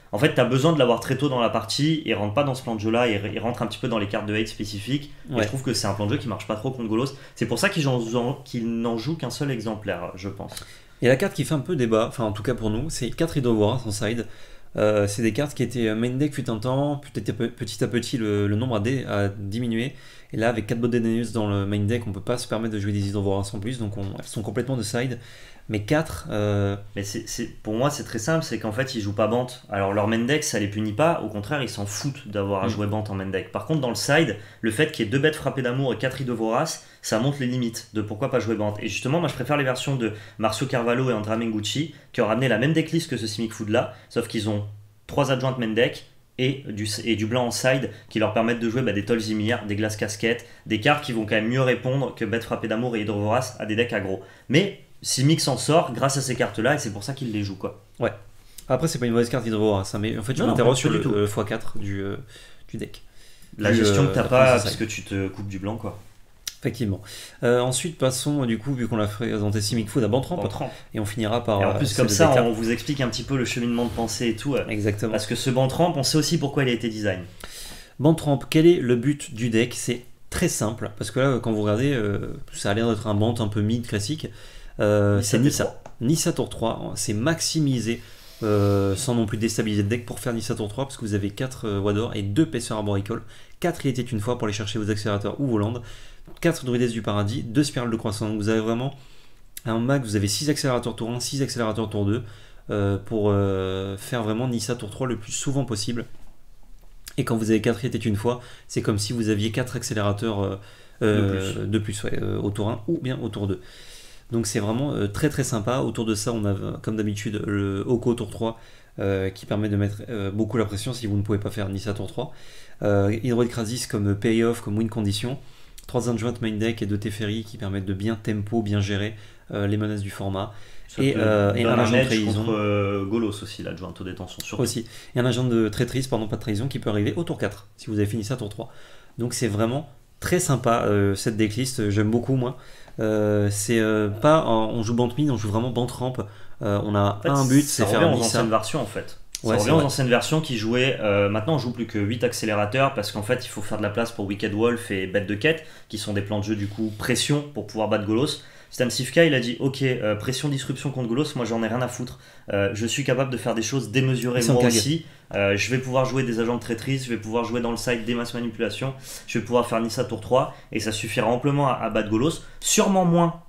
En fait, tu as besoin de l'avoir très tôt dans la partie, il rentre pas dans ce plan de jeu là, il rentre un petit peu dans les cartes de hate spécifiques. Et je trouve que c'est un plan de jeu qui marche pas trop contre Golos. C'est pour ça qu'il n'en joue qu'un seul exemplaire, je pense. Et la carte qui fait un peu débat, enfin en tout cas pour nous, c'est 4 Hydrovoras en side. C'est des cartes qui étaient main deck fut un temps, petit à petit le nombre a diminué. Et là, avec 4 bottes dédaigneuses dans le main deck, on peut pas se permettre de jouer des Hydrovoras en plus, donc elles sont complètement de side. Mais 4. Mais pour moi, c'est très simple, c'est qu'en fait, ils jouent pas Bant. Alors, leur main deck, ça les punit pas, au contraire, ils s'en foutent d'avoir à jouer Bant en main deck. Par contre, dans le side, le fait qu'il y ait 2 bêtes frappées d'amour et 4 Hydrovoras, ça montre les limites de pourquoi pas jouer Bant. Et justement, moi, je préfère les versions de Marcio Carvalho et Andrea Mengucci, qui ont ramené la même decklist que ce Simic Food là, sauf qu'ils ont 3 adjoints main deck et du blanc en side qui leur permettent de jouer des Tolzimir, des Glace Casquettes, des cartes qui vont quand même mieux répondre que bêtes frappées d'amour et Hydrovoras à des decks aggro. Mais Simic s'en sort grâce à ces cartes là et c'est pour ça qu'il les joue quoi. Ouais. Après c'est pas une mauvaise carte Hydrovoras, mais en fait je m'interroge sur le x4 du deck. La gestion que t'as pas parce que tu te coupes du blanc quoi. Effectivement. Ensuite passons du coup vu qu'on a présenté Simic Food à Bantramp et on finira par. Et en plus comme ça on vous explique un petit peu le cheminement de pensée et tout. Exactement. Parce que ce Bantramp on sait aussi pourquoi il a été design. Bantramp, quel est le but du deck? C'est très simple parce que là quand vous regardez ça a l'air d'être un Bant un peu mid classique. C'est Nissa. Nissa tour 3, c'est maximisé sans non plus déstabiliser le deck pour faire Nissa tour 3 parce que vous avez 4 Wador et 2 Pacer Arboricole, 4 Il était une fois pour aller chercher vos accélérateurs ou vos landes, 4 Druides du Paradis, 2 Spirales de Croissant. Donc vous avez vraiment un max, vous avez 6 accélérateurs tour 1, 6 accélérateurs tour 2 pour faire vraiment Nissa tour 3 le plus souvent possible. Et quand vous avez 4 Il était une fois, c'est comme si vous aviez 4 accélérateurs de plus au tour 1 ou bien au tour 2. Donc c'est vraiment très très sympa. Autour de ça, on a comme d'habitude le Oko tour 3 qui permet de mettre beaucoup la pression si vous ne pouvez pas faire Nissa tour 3. Hydroid Krasis comme payoff, comme win condition. 3 adjoints main deck et 2 Teferi qui permettent de bien tempo, bien gérer les menaces du format. Et un agent de trahison. Contre Golos aussi, l'adjoint de détention surtout. Aussi. Et un agent de traîtrise, pas de trahison, qui peut arriver au tour 4 si vous avez fini ça tour 3. Donc c'est vraiment très sympa cette decklist, j'aime beaucoup moi. C'est pas on joue Bant mid, on joue vraiment Bantramp. On a un but, c'est faire aux anciennes versions en fait. Ça revient aux anciennes versions qui jouaient. Maintenant on joue plus que 8 accélérateurs parce qu'en fait il faut faire de la place pour Wicked Wolf et Bête de Quête qui sont des plans de jeu du coup pression pour pouvoir battre Golos. Stan Sivka il a dit ok pression disruption contre Golos, moi j'en ai rien à foutre. Je suis capable de faire des choses démesurées moi aussi. Je vais pouvoir jouer des agents de traîtrise, je vais pouvoir jouer dans le side des masses manipulation, je vais pouvoir faire Nissa tour 3 et ça suffira amplement à battre Golos. Sûrement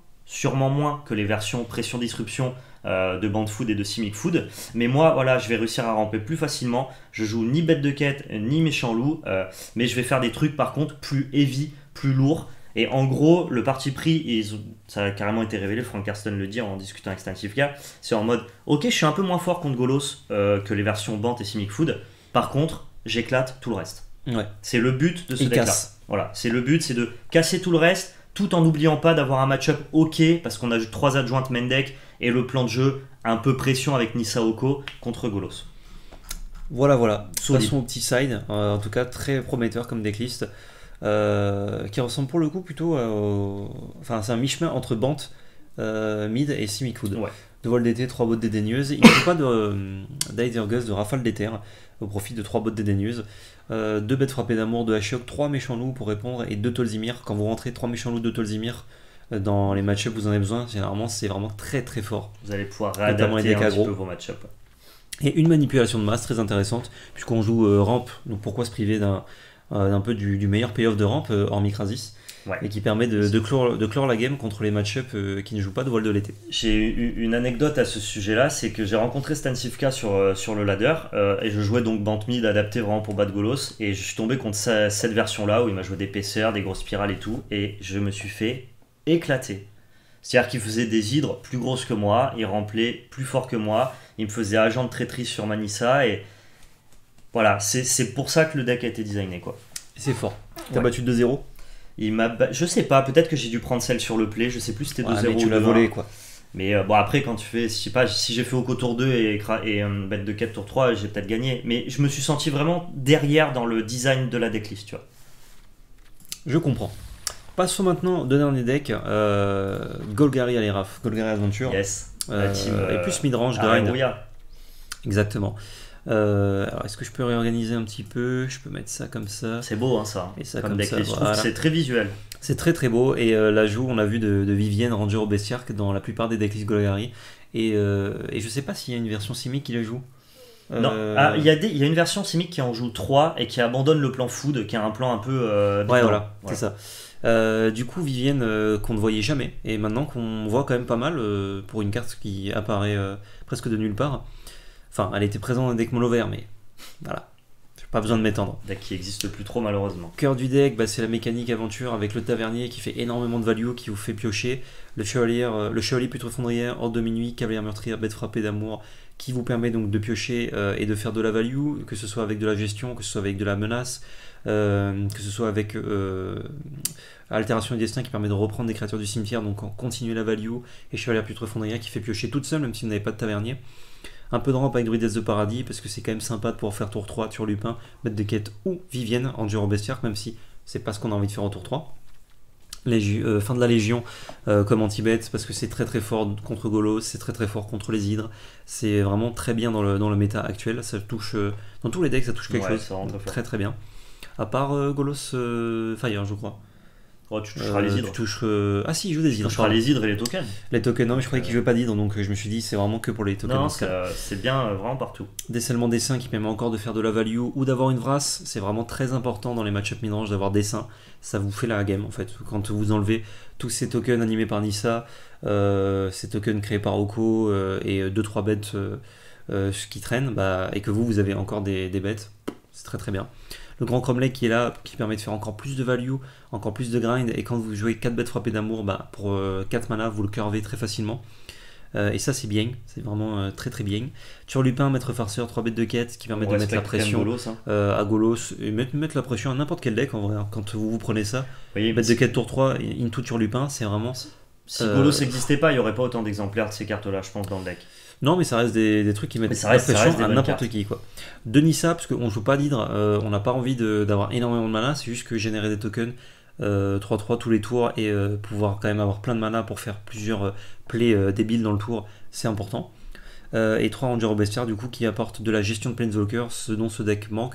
moins que les versions pression disruption de Bant Food et de Simic Food, mais moi voilà je vais réussir à ramper plus facilement. Je joue ni bête de quête ni méchant loup, mais je vais faire des trucs par contre plus heavy, plus lourds. Et en gros, le parti pris, ça a carrément été révélé, Frank Karsten le dit en discutant avec Stan Sivka, c'est en mode ok, je suis un peu moins fort contre Golos que les versions Bant et Simic Food, par contre, j'éclate tout le reste. Ouais. C'est le but de ce deck-là. Voilà, c'est le but, c'est de casser tout le reste, tout en n'oubliant pas d'avoir un match-up ok, parce qu'on a 3 adjointes main deck et le plan de jeu un peu pression avec Nissa Oko contre Golos. Voilà. Passons au petit side, en tout cas très prometteur comme decklist. Qui ressemble pour le coup plutôt enfin c'est un mi-chemin entre Bant mid et Simic Food. 2 vols d'été, 3 bottes dédaigneuses. Il ne faut pas d'Aethergus, de rafale d'éther au profit de 3 bottes dédaigneuses. 2 bêtes frappées d'amour, 2 Ashiok, 3 méchants loups pour répondre et 2 Tolzimir. Quand vous rentrez 3 méchants loups, 2 Tolzimir dans les match-ups vous en avez besoin, généralement c'est vraiment très très fort. Vous allez pouvoir réadapter un petit peu vos match-ups. Et une manipulation de masse très intéressante puisqu'on joue ramp, donc pourquoi se priver d'un peu du meilleur payoff de ramp hormis Krasis, et qui permet de clore la game contre les match-up qui ne jouent pas de vol de l'été. J'ai eu une anecdote à ce sujet-là, c'est que j'ai rencontré Stan Sivka sur le ladder et je jouais donc Bant mid adapté vraiment pour battre Golos et je suis tombé contre cette version-là où il m'a joué des épaisseurs, des grosses spirales et tout et je me suis fait éclater. C'est-à-dire qu'il faisait des hydres plus grosses que moi, il remplait plus fort que moi, il me faisait agent de traîtrise sur Manissa et voilà, c'est pour ça que le deck a été designé quoi. C'est fort. T'as battu 2-0 ? Je sais pas, peut-être que j'ai dû prendre celle sur le play, je sais plus si c'était 2-0 mais tu l'as volé quoi. Mais bon après quand tu fais, je sais pas, si j'ai fait Oko tour 2 et bête de quête tour 3, j'ai peut-être gagné. Mais je me suis senti vraiment derrière dans le design de la decklist, tu vois. Je comprends. Passons maintenant au dernier deck, Golgari Aleraf, Golgari Adventure. Yes. La team, et plus midrange grind. Aruya. Exactement. Alors est-ce que je peux réorganiser un petit peu? Je peux mettre ça comme ça. C'est beau, hein, ça. Et ça comme comme deck ça, list. Je trouve voilà. que c'est très visuel. C'est très très beau. Et l'ajout, on a vu de Vivienne, Ranger au bestiaire, dans la plupart des decklists Golgari. Et je sais pas s'il y a une version Simic qui la joue. Non, il y a une version Simic qui en joue 3 et qui abandonne le plan Food, qui a un plan un peu. Ouais, voilà, c'est ça. Du coup, Vivienne, qu'on ne voyait jamais, et maintenant qu'on voit quand même pas mal pour une carte qui apparaît presque de nulle part. Enfin, elle était présente dans le deck mono vert, mais voilà, j'ai pas besoin de m'étendre. Deck qui n'existe plus trop, malheureusement. Cœur du deck, bah, c'est la mécanique aventure avec le tavernier qui fait énormément de value, qui vous fait piocher. Le chevalier putrefondrière, horde de minuit, cavalière meurtrière, bête frappée d'amour, qui vous permet donc de piocher et de faire de la value, que ce soit avec de la gestion, que ce soit avec de la menace, que ce soit avec altération du destin qui permet de reprendre des créatures du cimetière, donc continuer la value, et chevalière putrefondrière qui fait piocher toute seule, même si vous n'avez pas de tavernier. Un peu de rampe avec Druidesse de Paradis, parce que c'est quand même sympa de pouvoir faire tour 3 sur Lupin, Bête de Quête ou Vivienne en dur au bestiaire, même si c'est pas ce qu'on a envie de faire au tour 3. Fin de la Légion comme anti-bête, parce que c'est très très fort contre Golos, c'est très très fort contre les hydres, c'est vraiment très bien dans le méta actuel, ça touche, dans tous les decks ça touche quelque chose, très très bien. À part Golos Fire, je crois. Oh, tu toucheras les hydres. Ah si, il joue des hydres. Tu toucheras les hydres et les tokens. Les tokens, non, mais je croyais qu'il jouait pas d'hydres, donc je me suis dit c'est vraiment que pour les tokens. Non, c'est bien vraiment partout. Décèlement dessin qui permet encore de faire de la value ou d'avoir une vrasse, c'est vraiment très important dans les match-up midrange d'avoir dessin. Ça vous fait la game en fait. Quand vous enlevez tous ces tokens animés par Nissa, ces tokens créés par Oko et 2-3 bêtes qui traînent, et que vous avez encore des bêtes, c'est très très bien. Le grand cromlech qui est là, qui permet de faire encore plus de value, encore plus de grind, et quand vous jouez 4 bêtes frappées d'amour, pour 4 mana, vous le curvez très facilement. Et ça c'est bien, c'est vraiment très très bien. Turlupin, maître farceur, 3 bêtes de quête qui permettent de mettre la pression à Golos, et mettre la pression à n'importe quel deck en vrai, quand vous prenez ça. Oui, bête de quête tour 3, into Turlupin, c'est vraiment... Si Golos n'existait pas, il n'y aurait pas autant d'exemplaires de ces cartes là, je pense, dans le deck. Non, mais ça reste des trucs qui mettent la pression à n'importe qui, quoi. De Nissa, parce qu'on joue pas d'hydre, on n'a pas envie d'avoir énormément de mana, c'est juste que générer des tokens 3-3 tous les tours et pouvoir quand même avoir plein de mana pour faire plusieurs plays débiles dans le tour, c'est important. Et 3 Ranger au bestiaire, du coup, qui apportent de la gestion de Planeswalker, ce dont ce deck manque.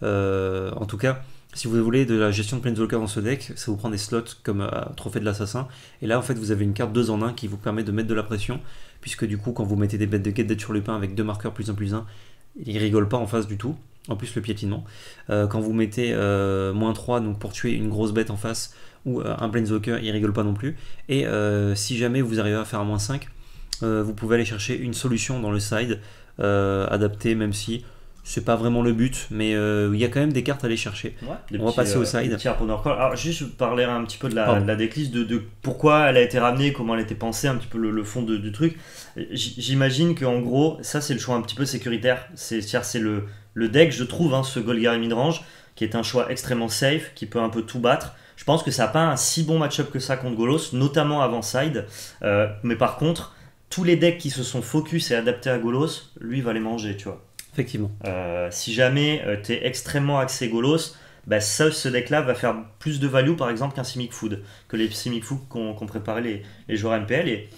En tout cas, si vous voulez de la gestion de Planeswalker dans ce deck, ça vous prend des slots comme Trophée de l'Assassin. Et là, en fait, vous avez une carte 2 en 1 qui vous permet de mettre de la pression, puisque du coup, quand vous mettez des bêtes de quête d'être sur Lupin avec 2 marqueurs +1/+1, il rigole pas en face du tout. En plus, le piétinement. Quand vous mettez -3 donc pour tuer une grosse bête en face ou un Planeswalker, il rigole pas non plus. Et si jamais vous arrivez à faire un -5, vous pouvez aller chercher une solution dans le side adaptée, même si c'est pas vraiment le but, mais il y a quand même des cartes à aller chercher. Ouais, on va passer au side. Alors, juste parler un petit peu de la decklist, de pourquoi elle a été ramenée, comment elle a été pensée, un petit peu le fond du truc. J'imagine qu'en gros, ça c'est le choix un petit peu sécuritaire. C'est le deck, je trouve, ce Golgari midrange, qui est un choix extrêmement safe, qui peut un peu tout battre. Je pense que ça n'a pas un si bon match-up que ça contre Golos, notamment avant side. Mais par contre, tous les decks qui se sont focus et adaptés à Golos, lui va les manger, tu vois. Effectivement. Si jamais tu es extrêmement axé Golos, ce deck-là va faire plus de value, par exemple, qu'un Simic Food, que les Simic Food qu'ont préparé les joueurs MPL. Et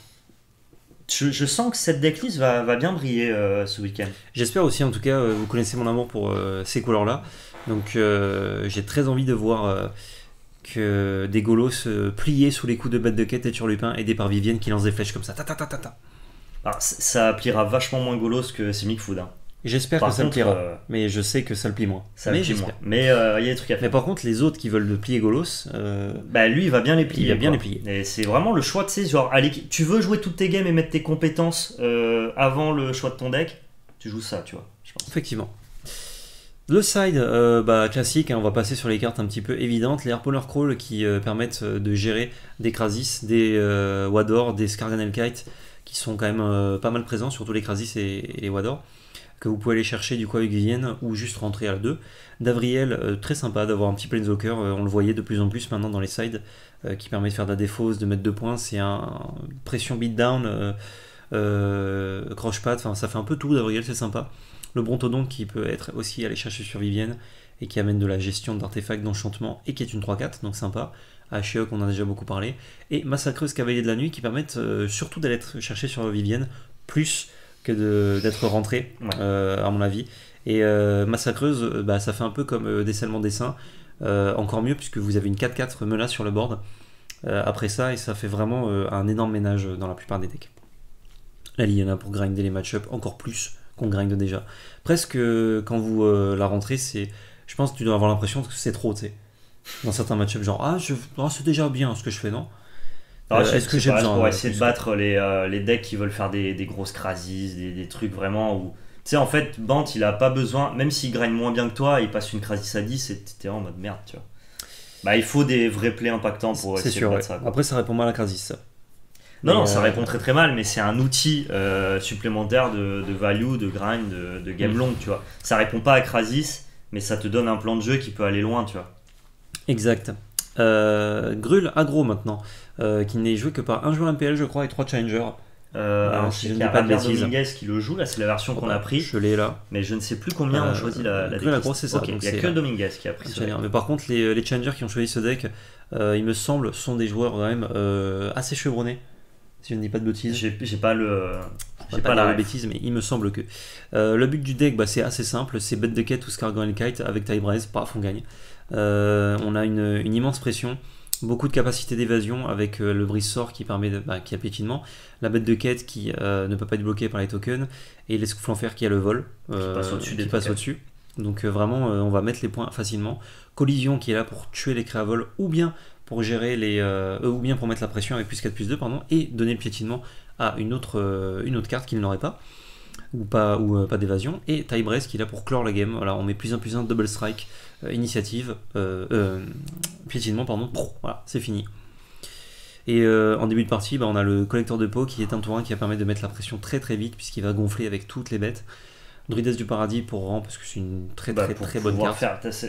je sens que cette decklist va bien briller ce week-end. J'espère aussi, en tout cas, vous connaissez mon amour pour ces couleurs-là. Donc j'ai très envie de voir que des Golos pliés sous les coups de bêtes de quête et Turlupin, aidés par Vivienne qui lance des flèches comme ça. Alors, ça pliera vachement moins Golos que Simic Food. J'espère que ça le pliera, mais je sais que ça le plie moins. Mais il y a des trucs à faire. Mais par contre, les autres qui veulent le plier Golos, lui il va bien les plier. Il va bien les plier. Et c'est vraiment le choix de ces genre, allez, tu veux jouer toutes tes games et mettre tes compétences avant le choix de ton deck, tu joues ça, tu vois. Je pense. Effectivement. Le side, classique, on va passer sur les cartes un petit peu évidentes. Les Harpooner Crawl qui permettent de gérer des Krasis, des Wador, des Skargan Hellkite qui sont quand même pas mal présents, surtout les Krasis et les Wador, que vous pouvez aller chercher du coup avec Vivienne ou juste rentrer à la 2. Davriel, très sympa d'avoir un petit Planeswalker, on le voyait de plus en plus maintenant dans les sides, qui permet de faire de la défausse, de mettre 2 points, c'est un pression beatdown, croche-pad, ça fait un peu tout. Davriel, c'est sympa. Le Brontodon qui peut être aussi aller chercher sur Vivienne et qui amène de la gestion d'artefacts, d'enchantement et qui est une 3-4, donc sympa. Ashiok, on en a déjà beaucoup parlé. Et Massacreuse Cavalier de la Nuit qui permettent surtout d'aller chercher sur Vivienne plus que d'être rentré, à mon avis. Et massacreuse, ça fait un peu comme décèlement des saints, encore mieux puisque vous avez une 4-4 menace sur le board après ça, et ça fait vraiment un énorme ménage dans la plupart des decks. La Liliana pour grinder les match-up encore plus qu'on grind déjà. Presque quand vous la rentrez, je pense que tu dois avoir l'impression que c'est trop, tu sais. Dans certains match-up, genre c'est déjà bien ce que je fais, non? Est-ce que j'ai besoin pour essayer de battre les decks qui veulent faire des grosses crasis, des trucs vraiment où. Tu sais, en fait, Bant il a pas besoin, même s'il grind moins bien que toi, il passe une crasis à 10 et t'es en mode merde, tu vois. Bah, il faut des vrais plays impactants pour essayer de battre ça. Après, ça répond mal à la crasis, ça. Non, ça répond très très mal, mais c'est un outil supplémentaire de value, de grind, de game long, tu vois. Ça répond pas à Krasis, mais ça te donne un plan de jeu qui peut aller loin, tu vois. Exact. Grul aggro maintenant, qui n'est joué que par un joueur MPL, je crois, et 3 challengers. Si je ne dis pas de bêtises. Dominguez qui le joue, là c'est la version qu'on a pris. Je l'ai là. Mais je ne sais plus combien ont choisi la Grul aggro, c'est ça. Okay, il n'y a que Dominguez qui a pris ce deck. Mais par contre, les challengers qui ont choisi ce deck, il me semble, sont des joueurs quand même assez chevronnés. Si je ne dis pas de bêtises. J'ai pas la bêtise, mais il me semble que. Le but du deck, c'est assez simple, c'est Bet de Quête ou Skargorn Kite avec Tybraze, paf, on gagne. On a une immense pression, beaucoup de capacité d'évasion avec le brise sort qui permet qui a piétinement, la bête de quête qui ne peut pas être bloquée par les tokens, et l'escouffle en fer qui a le vol, qui passe au-dessus. Donc vraiment, on va mettre les points facilement. Collision qui est là pour tuer les créas vol, ou bien pour gérer ou bien pour mettre la pression avec plus 4+2, et donner le piétinement à une autre carte qu'il n'aurait pas. Ou pas d'évasion, et Tybraze qui est là pour clore la game. Voilà, on met +1/+1 double strike, initiative, piétinement, voilà, c'est fini. Et en début de partie, on a le collecteur de peau qui est un tour 1 qui va permettre de mettre la pression très très vite puisqu'il va gonfler avec toutes les bêtes. Druidesse du Paradis pour rang parce que c'est une très bonne carte.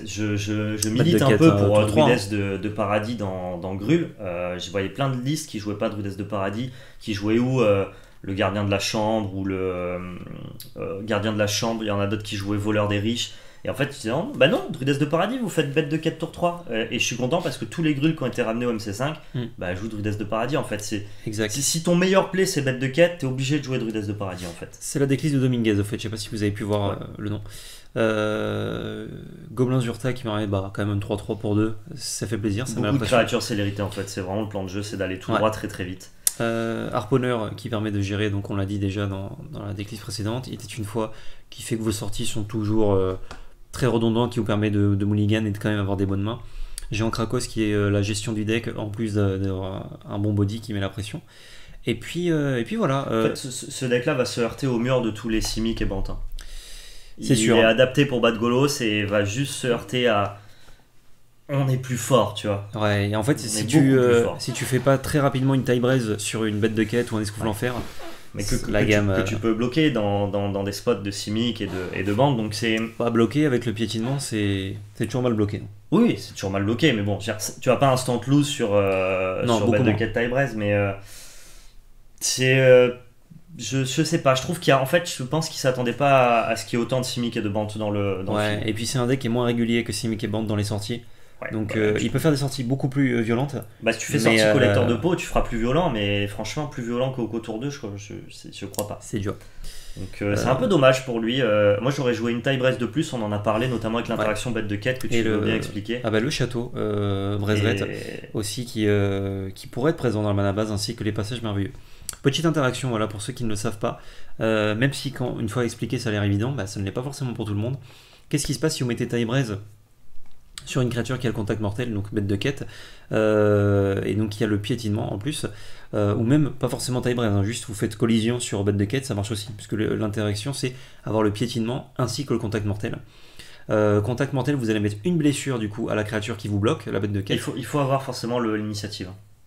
Je milite un peu pour Druidesse de Paradis dans Grul. Je voyais plein de listes qui jouaient pas Druidesse de Paradis, qui jouaient le gardien de la chambre ou le gardien de la chambre. Il y en a d'autres qui jouaient voleur des riches. Et en fait, tu disais non, Druidesse de Paradis, vous faites bête de quête tour 3. Et je suis content parce que tous les gruls qui ont été ramenés au MC5 jouent Druidesse de Paradis en fait. Si ton meilleur play c'est bête de quête, t'es obligé de jouer Druidesse de Paradis en fait. C'est la decklist de Dominguez en fait, je sais pas si vous avez pu voir le nom. Gobelins Urta qui permet quand même un 3-3 pour 2, ça fait plaisir. Ça beaucoup de créatures célérité en fait, c'est vraiment le plan de jeu, c'est d'aller tout droit très très vite. Harponneur qui permet de gérer, donc on l'a dit déjà dans la decklist précédente, il était une fois, qui fait que vos sorties sont toujours très redondants, qui vous permet de mulligan et de quand même avoir des bonnes mains. Géant Krakos qui est la gestion du deck, en plus d'avoir un bon body qui met la pression. Et puis voilà. En fait, ce deck là va se heurter au mur de tous les Simic et Bantins. C'est sûr. Il est adapté pour battre Golos et va juste se heurter à. On est plus fort, tu vois. Ouais, et en fait, si tu fais pas très rapidement une Tybraze sur une bête de quête ou un escouffle en fer, mais que tu peux bloquer dans des spots de Simic et de bande, donc c'est. Pas bloqué avec le piétinement, c'est toujours mal bloqué. Oui, c'est toujours mal bloqué, mais bon, tu vas pas instant lose sur bête de quête Tybraze, mais c'est. Je sais pas, je trouve je pense qu'il s'attendait pas à ce qu'il y ait autant de Simic et de bande dans le film. Et puis c'est un deck qui est moins régulier que Simic et bande dans les sorties. Donc il peut faire des sorties beaucoup plus violentes. Si tu fais sortie collecteur de peau, tu feras plus violent, mais franchement plus violent qu'au tour 2, je crois pas. C'est dur. Donc c'est un peu dommage pour lui. Moi j'aurais joué une Tybraze de plus, on en a parlé notamment avec l'interaction bête de quête que tu veux bien expliquer. Le château, Brezret aussi qui pourrait être présent dans la mana base ainsi que les passages merveilleux. Petite interaction pour ceux qui ne le savent pas, même si une fois expliqué ça a l'air évident, ça ne l'est pas forcément pour tout le monde. Qu'est-ce qui se passe si vous mettez Tybraze sur une créature qui a le contact mortel, donc bête de quête, et donc qui a le piétinement en plus, ou même pas forcément Tybraze, juste vous faites collision sur bête de quête, ça marche aussi, puisque l'interaction c'est avoir le piétinement ainsi que le contact mortel. Contact mortel, vous allez mettre une blessure du coup à la créature qui vous bloque, la bête de quête. Il faut avoir forcément l'initiative.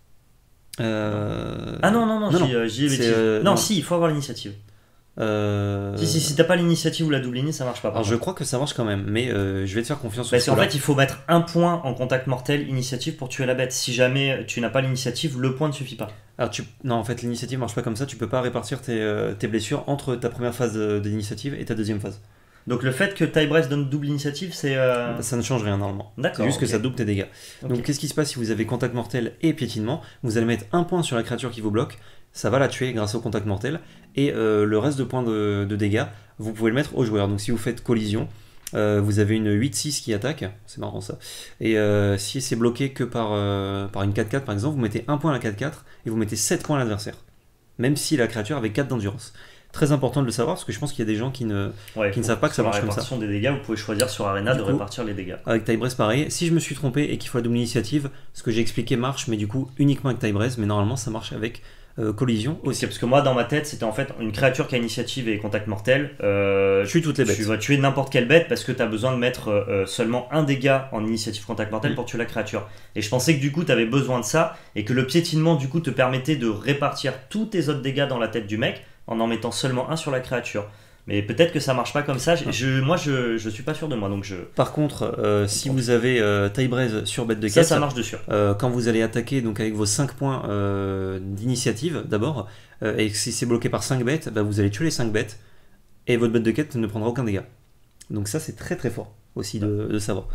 Si, il faut avoir l'initiative. Si t'as pas l'initiative ou la double ligne, ça marche pas. Alors je crois que ça marche quand même, mais je vais te faire confiance. Parce qu'en fait, il faut mettre un point en contact mortel initiative pour tuer la bête. Si jamais tu n'as pas l'initiative, le point ne suffit pas. Alors non, en fait, l'initiative marche pas comme ça. Tu peux pas répartir tes blessures entre ta première phase d'initiative et ta deuxième phase. Donc le fait que Tybraze donne double initiative, c'est... Ça ne change rien normalement. D'accord. C'est juste que ça double tes dégâts. Donc qu'est-ce qui se passe si vous avez contact mortel et piétinement? Vous allez mettre un point sur la créature qui vous bloque, ça va la tuer grâce au contact mortel. Et le reste de points de dégâts, vous pouvez le mettre au joueur. Donc si vous faites collision, vous avez une 8-6 qui attaque, c'est marrant ça. Et si c'est bloqué que par une 4-4 par exemple, vous mettez 1 point à la 4-4 et vous mettez 7 points à l'adversaire. Même si la créature avait 4 d'endurance. Très important de le savoir parce que je pense qu'il y a des gens qui ne savent pas que ça marche comme ça. Sur la répartition des dégâts, vous pouvez choisir sur Arena de répartir les dégâts. Avec Tybrez pareil, si je me suis trompé et qu'il faut la double initiative, ce que j'ai expliqué marche, mais du coup uniquement avec Tybrez, mais normalement ça marche avec collision aussi. Parce que moi dans ma tête c'était en fait une créature qui a initiative et contact mortel. Tue toutes les bêtes. Tu vas tuer n'importe quelle bête parce que tu as besoin de mettre seulement un dégât en initiative contact mortel pour tuer la créature. Et je pensais que du coup tu avais besoin de ça et que le piétinement du coup te permettait de répartir tous tes autres dégâts dans la tête du mec en mettant seulement un sur la créature. Mais peut-être que ça marche pas comme ça. Moi, je suis pas sûr de moi. Donc Par contre, si vous avez Tybrez sur bête de quête, ça marche dessus. Quand vous allez attaquer donc avec vos 5 points d'initiative d'abord, et si c'est bloqué par 5 bêtes, vous allez tuer les 5 bêtes et votre bête de quête ne prendra aucun dégât. Donc ça c'est très très fort aussi de savoir.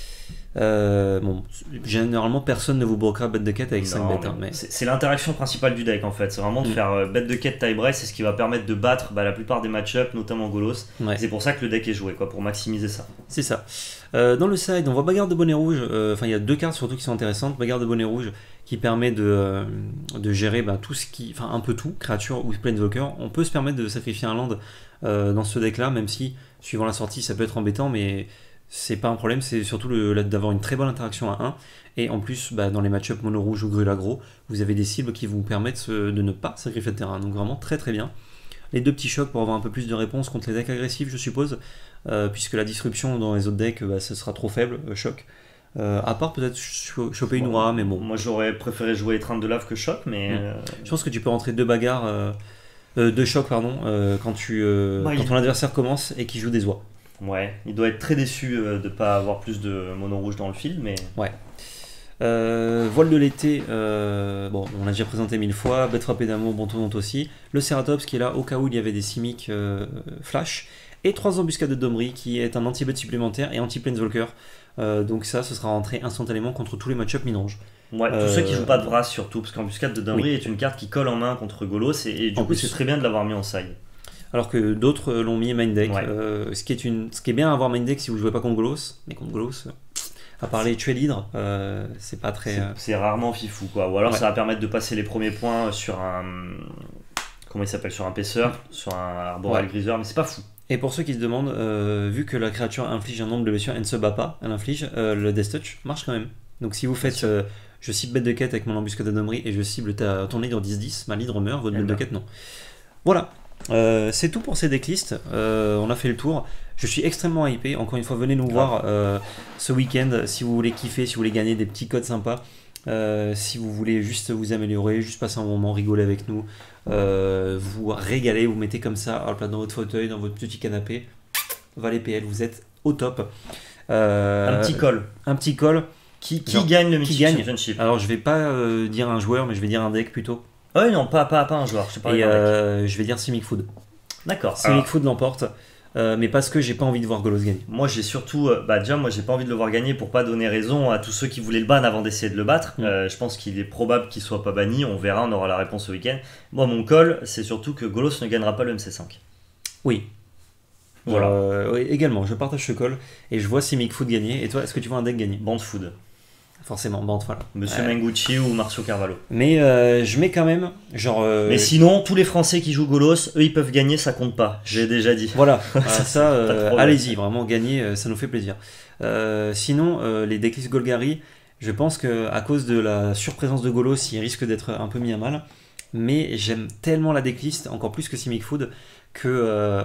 Généralement personne ne vous bloquera bête de quête avec 5 bêtes. Mais... C'est l'interaction principale du deck en fait. C'est vraiment de faire bête de quête Tybrez, c'est ce qui va permettre de battre la plupart des match-ups, notamment Golos. Ouais. C'est pour ça que le deck est joué, pour maximiser ça. C'est ça. Dans le side, on voit Bagarre de bonnet rouge. Il y a 2 cartes surtout qui sont intéressantes. Bagarre de bonnet rouge qui permet de gérer tout ce qui. Enfin, un peu tout, créature ou planeswalker. On peut se permettre de sacrifier un land dans ce deck là, même si, suivant la sortie, ça peut être embêtant, mais. C'est pas un problème, c'est surtout d'avoir une très bonne interaction à 1. Et en plus, dans les match-up mono rouge ou grul aggro, vous avez des cibles qui vous permettent de ne pas sacrifier de terrain. Donc vraiment très très bien. Les 2 petits chocs pour avoir un peu plus de réponse contre les decks agressifs, je suppose, puisque la disruption dans les autres decks, ce sera trop faible, choc. À part peut-être choper une aura, mais bon. Moi j'aurais préféré jouer étreinte de lave que choc, mais. Je pense que tu peux rentrer 2 bagarres, 2 chocs, pardon, quand ton adversaire commence et qu'il joue des oies. Ouais, il doit être très déçu de ne pas avoir plus de mono rouge dans le field, mais... Ouais. Voile de l'été, on l'a déjà présenté 1000 fois, bête frappée d'amour, bon tournant aussi. Le Ceratops qui est là au cas où il y avait des simiques flash. Et 3 embuscades de Domri qui est un anti-bête supplémentaire et anti-planeswalker. Donc ça, ce sera rentré instantanément contre tous les match-up minange. Ouais, tous ceux qui jouent pas de Vras surtout, parce qu'embuscade de Domri est une carte qui colle en main contre Golos, et du coup c'est très bien de l'avoir mis en side. Alors que d'autres l'ont mis main deck, ce qui est bien à avoir main deck si vous ne jouez pas contre Golos, mais contre Golos, à part les tuer l'hydre, c'est pas très... C'est rarement fifou, quoi. Ou alors ça va permettre de passer les premiers points sur un... Comment il s'appelle ? Sur un Paisseur, sur un Arboreal Griseur, mais c'est pas fou. Et pour ceux qui se demandent, vu que la créature inflige un nombre de blessures et ne se bat pas, elle inflige, le Death Touch marche quand même. Donc si vous faites... je cible bête de quête avec mon embuscade d'Anomri et je cible ton leader 10-10, ma leader meurt, votre bête de quête non. Voilà. C'est tout pour ces decklists, on a fait le tour. Je suis extrêmement hypé, encore une fois venez nous voir ce week-end si vous voulez kiffer, si vous voulez gagner des petits codes sympas, si vous voulez juste vous améliorer, juste passer un moment, rigoler avec nous, vous régaler, vous mettez comme ça à la place dans votre fauteuil, dans votre petit canapé, Valet PL, vous êtes au top. Un petit call. Qui gagne le Mythic Championship? Alors je vais pas dire un joueur, mais je vais dire un deck plutôt. Ah oui, non, pas un joueur. Je vais dire Simic Food. D'accord. Simic Food l'emporte, mais parce que j'ai pas envie de voir Golos gagner. Moi, j'ai surtout, moi, j'ai pas envie de le voir gagner pour pas donner raison à tous ceux qui voulaient le ban avant d'essayer de le battre. Je pense qu'il est probable qu'il soit pas banni. On verra, on aura la réponse ce week-end. Moi, mon call, c'est surtout que Golos ne gagnera pas le MC5. Oui. Voilà. Oui, également, je partage ce call et je vois Simic Food gagner. Et toi, est-ce que tu vois un deck gagner? Band Food. Forcément, Band, voilà. Monsieur Mengucci ou Marcio Carvalho. Mais je mets quand même, Mais sinon, tous les Français qui jouent Golos, eux, ils peuvent gagner, ça compte pas. J'ai déjà dit. Voilà, allez-y, vraiment, gagner, ça nous fait plaisir. Sinon, les decklists Golgari, je pense qu'à cause de la surprésence de Golos, ils risquent d'être un peu mis à mal. Mais j'aime tellement la decklist, encore plus que Simic Food, que...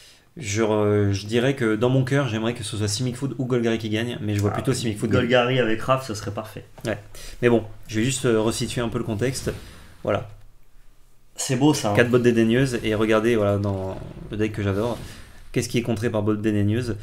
Je dirais que dans mon cœur, j'aimerais que ce soit Simic Food ou Golgari qui gagne, mais je vois plutôt Simic Food. Golgari avec Raph, ce serait parfait. Ouais. Mais bon, je vais juste resituer un peu le contexte. Voilà. C'est beau ça. 4 bottes dédaigneuses, et regardez, voilà, dans le deck que j'adore, qu'est-ce qui est contré par bottes dédaigneuses?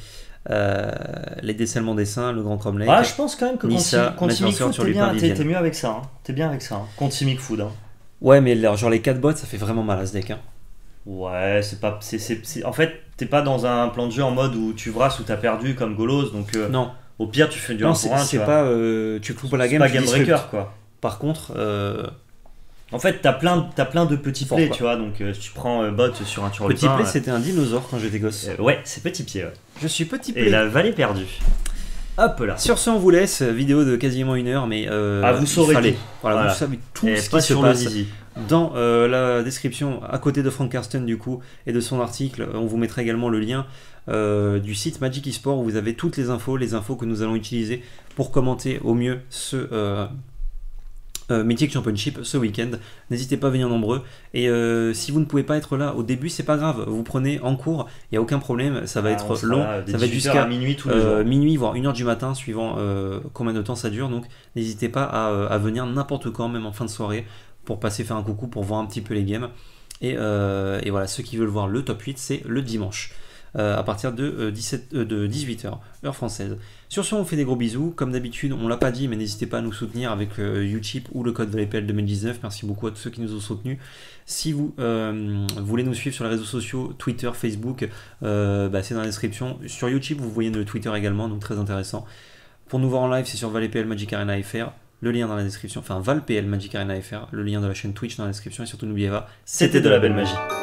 Les décèlements des seins, le grand Chrome Lake. Ah, je pense quand même que contre Simic Food, t'es mieux avec ça. Hein. T'es bien avec ça. Hein. Contre Simic Food. Hein. Ouais, mais genre les 4 bottes, ça fait vraiment mal à ce deck. Hein. Ouais, c'est pas. En fait, t'es pas dans un plan de jeu en mode où tu vrasses ou t'as perdu comme Golos, donc non. Au pire tu fais du 1 pour 1. C'est pas tu cloues pas la game, c'est pas game breaker quoi. Par contre, En fait, t'as plein de petits Fort, plaies, quoi. tu vois. Donc, si tu prends Bot sur un turlupin. Petit Play, c'était un dinosaure quand j'étais gosse. Ouais, c'est Petit Pied. Ouais. Je suis Petit Play. Et la vallée perdue. Hop là. Sur ce, on vous laisse. Vidéo de quasiment 1 heure, mais vous saurez tout. Voilà, vous savez tout Et ce pas qui se sur le passe zizi. dans la description à côté de Frank Karsten du coup et de son article. On vous mettra également le lien du site Magic eSport où vous avez toutes les infos que nous allons utiliser pour commenter au mieux ce Mythic Championship ce week-end. N'hésitez pas à venir nombreux. Et si vous ne pouvez pas être là au début, c'est pas grave. Vous prenez en cours, il n'y a aucun problème. Ça va être long. Ça va être jusqu'à minuit tous les jours. Minuit, voire 1h du matin, suivant combien de temps ça dure. Donc n'hésitez pas à venir n'importe quand, même en fin de soirée, pour passer faire un coucou, pour voir un petit peu les games. Et voilà, ceux qui veulent voir le top 8, c'est le dimanche. À partir de 18h, heure française. Sur ce, on fait des gros bisous. Comme d'habitude, on l'a pas dit, mais n'hésitez pas à nous soutenir avec Utip ou le code VALEPL 2019. Merci beaucoup à tous ceux qui nous ont soutenus. Si vous voulez nous suivre sur les réseaux sociaux, Twitter, Facebook, c'est dans la description. Sur Utip, vous voyez le Twitter également, donc très intéressant. Pour nous voir en live, c'est sur VALEPL Magic Arena FR. Le lien dans la description, enfin ValPL Magic Arena FR, le lien de la chaîne Twitch dans la description. Et surtout, n'oubliez pas, c'était de la belle magie.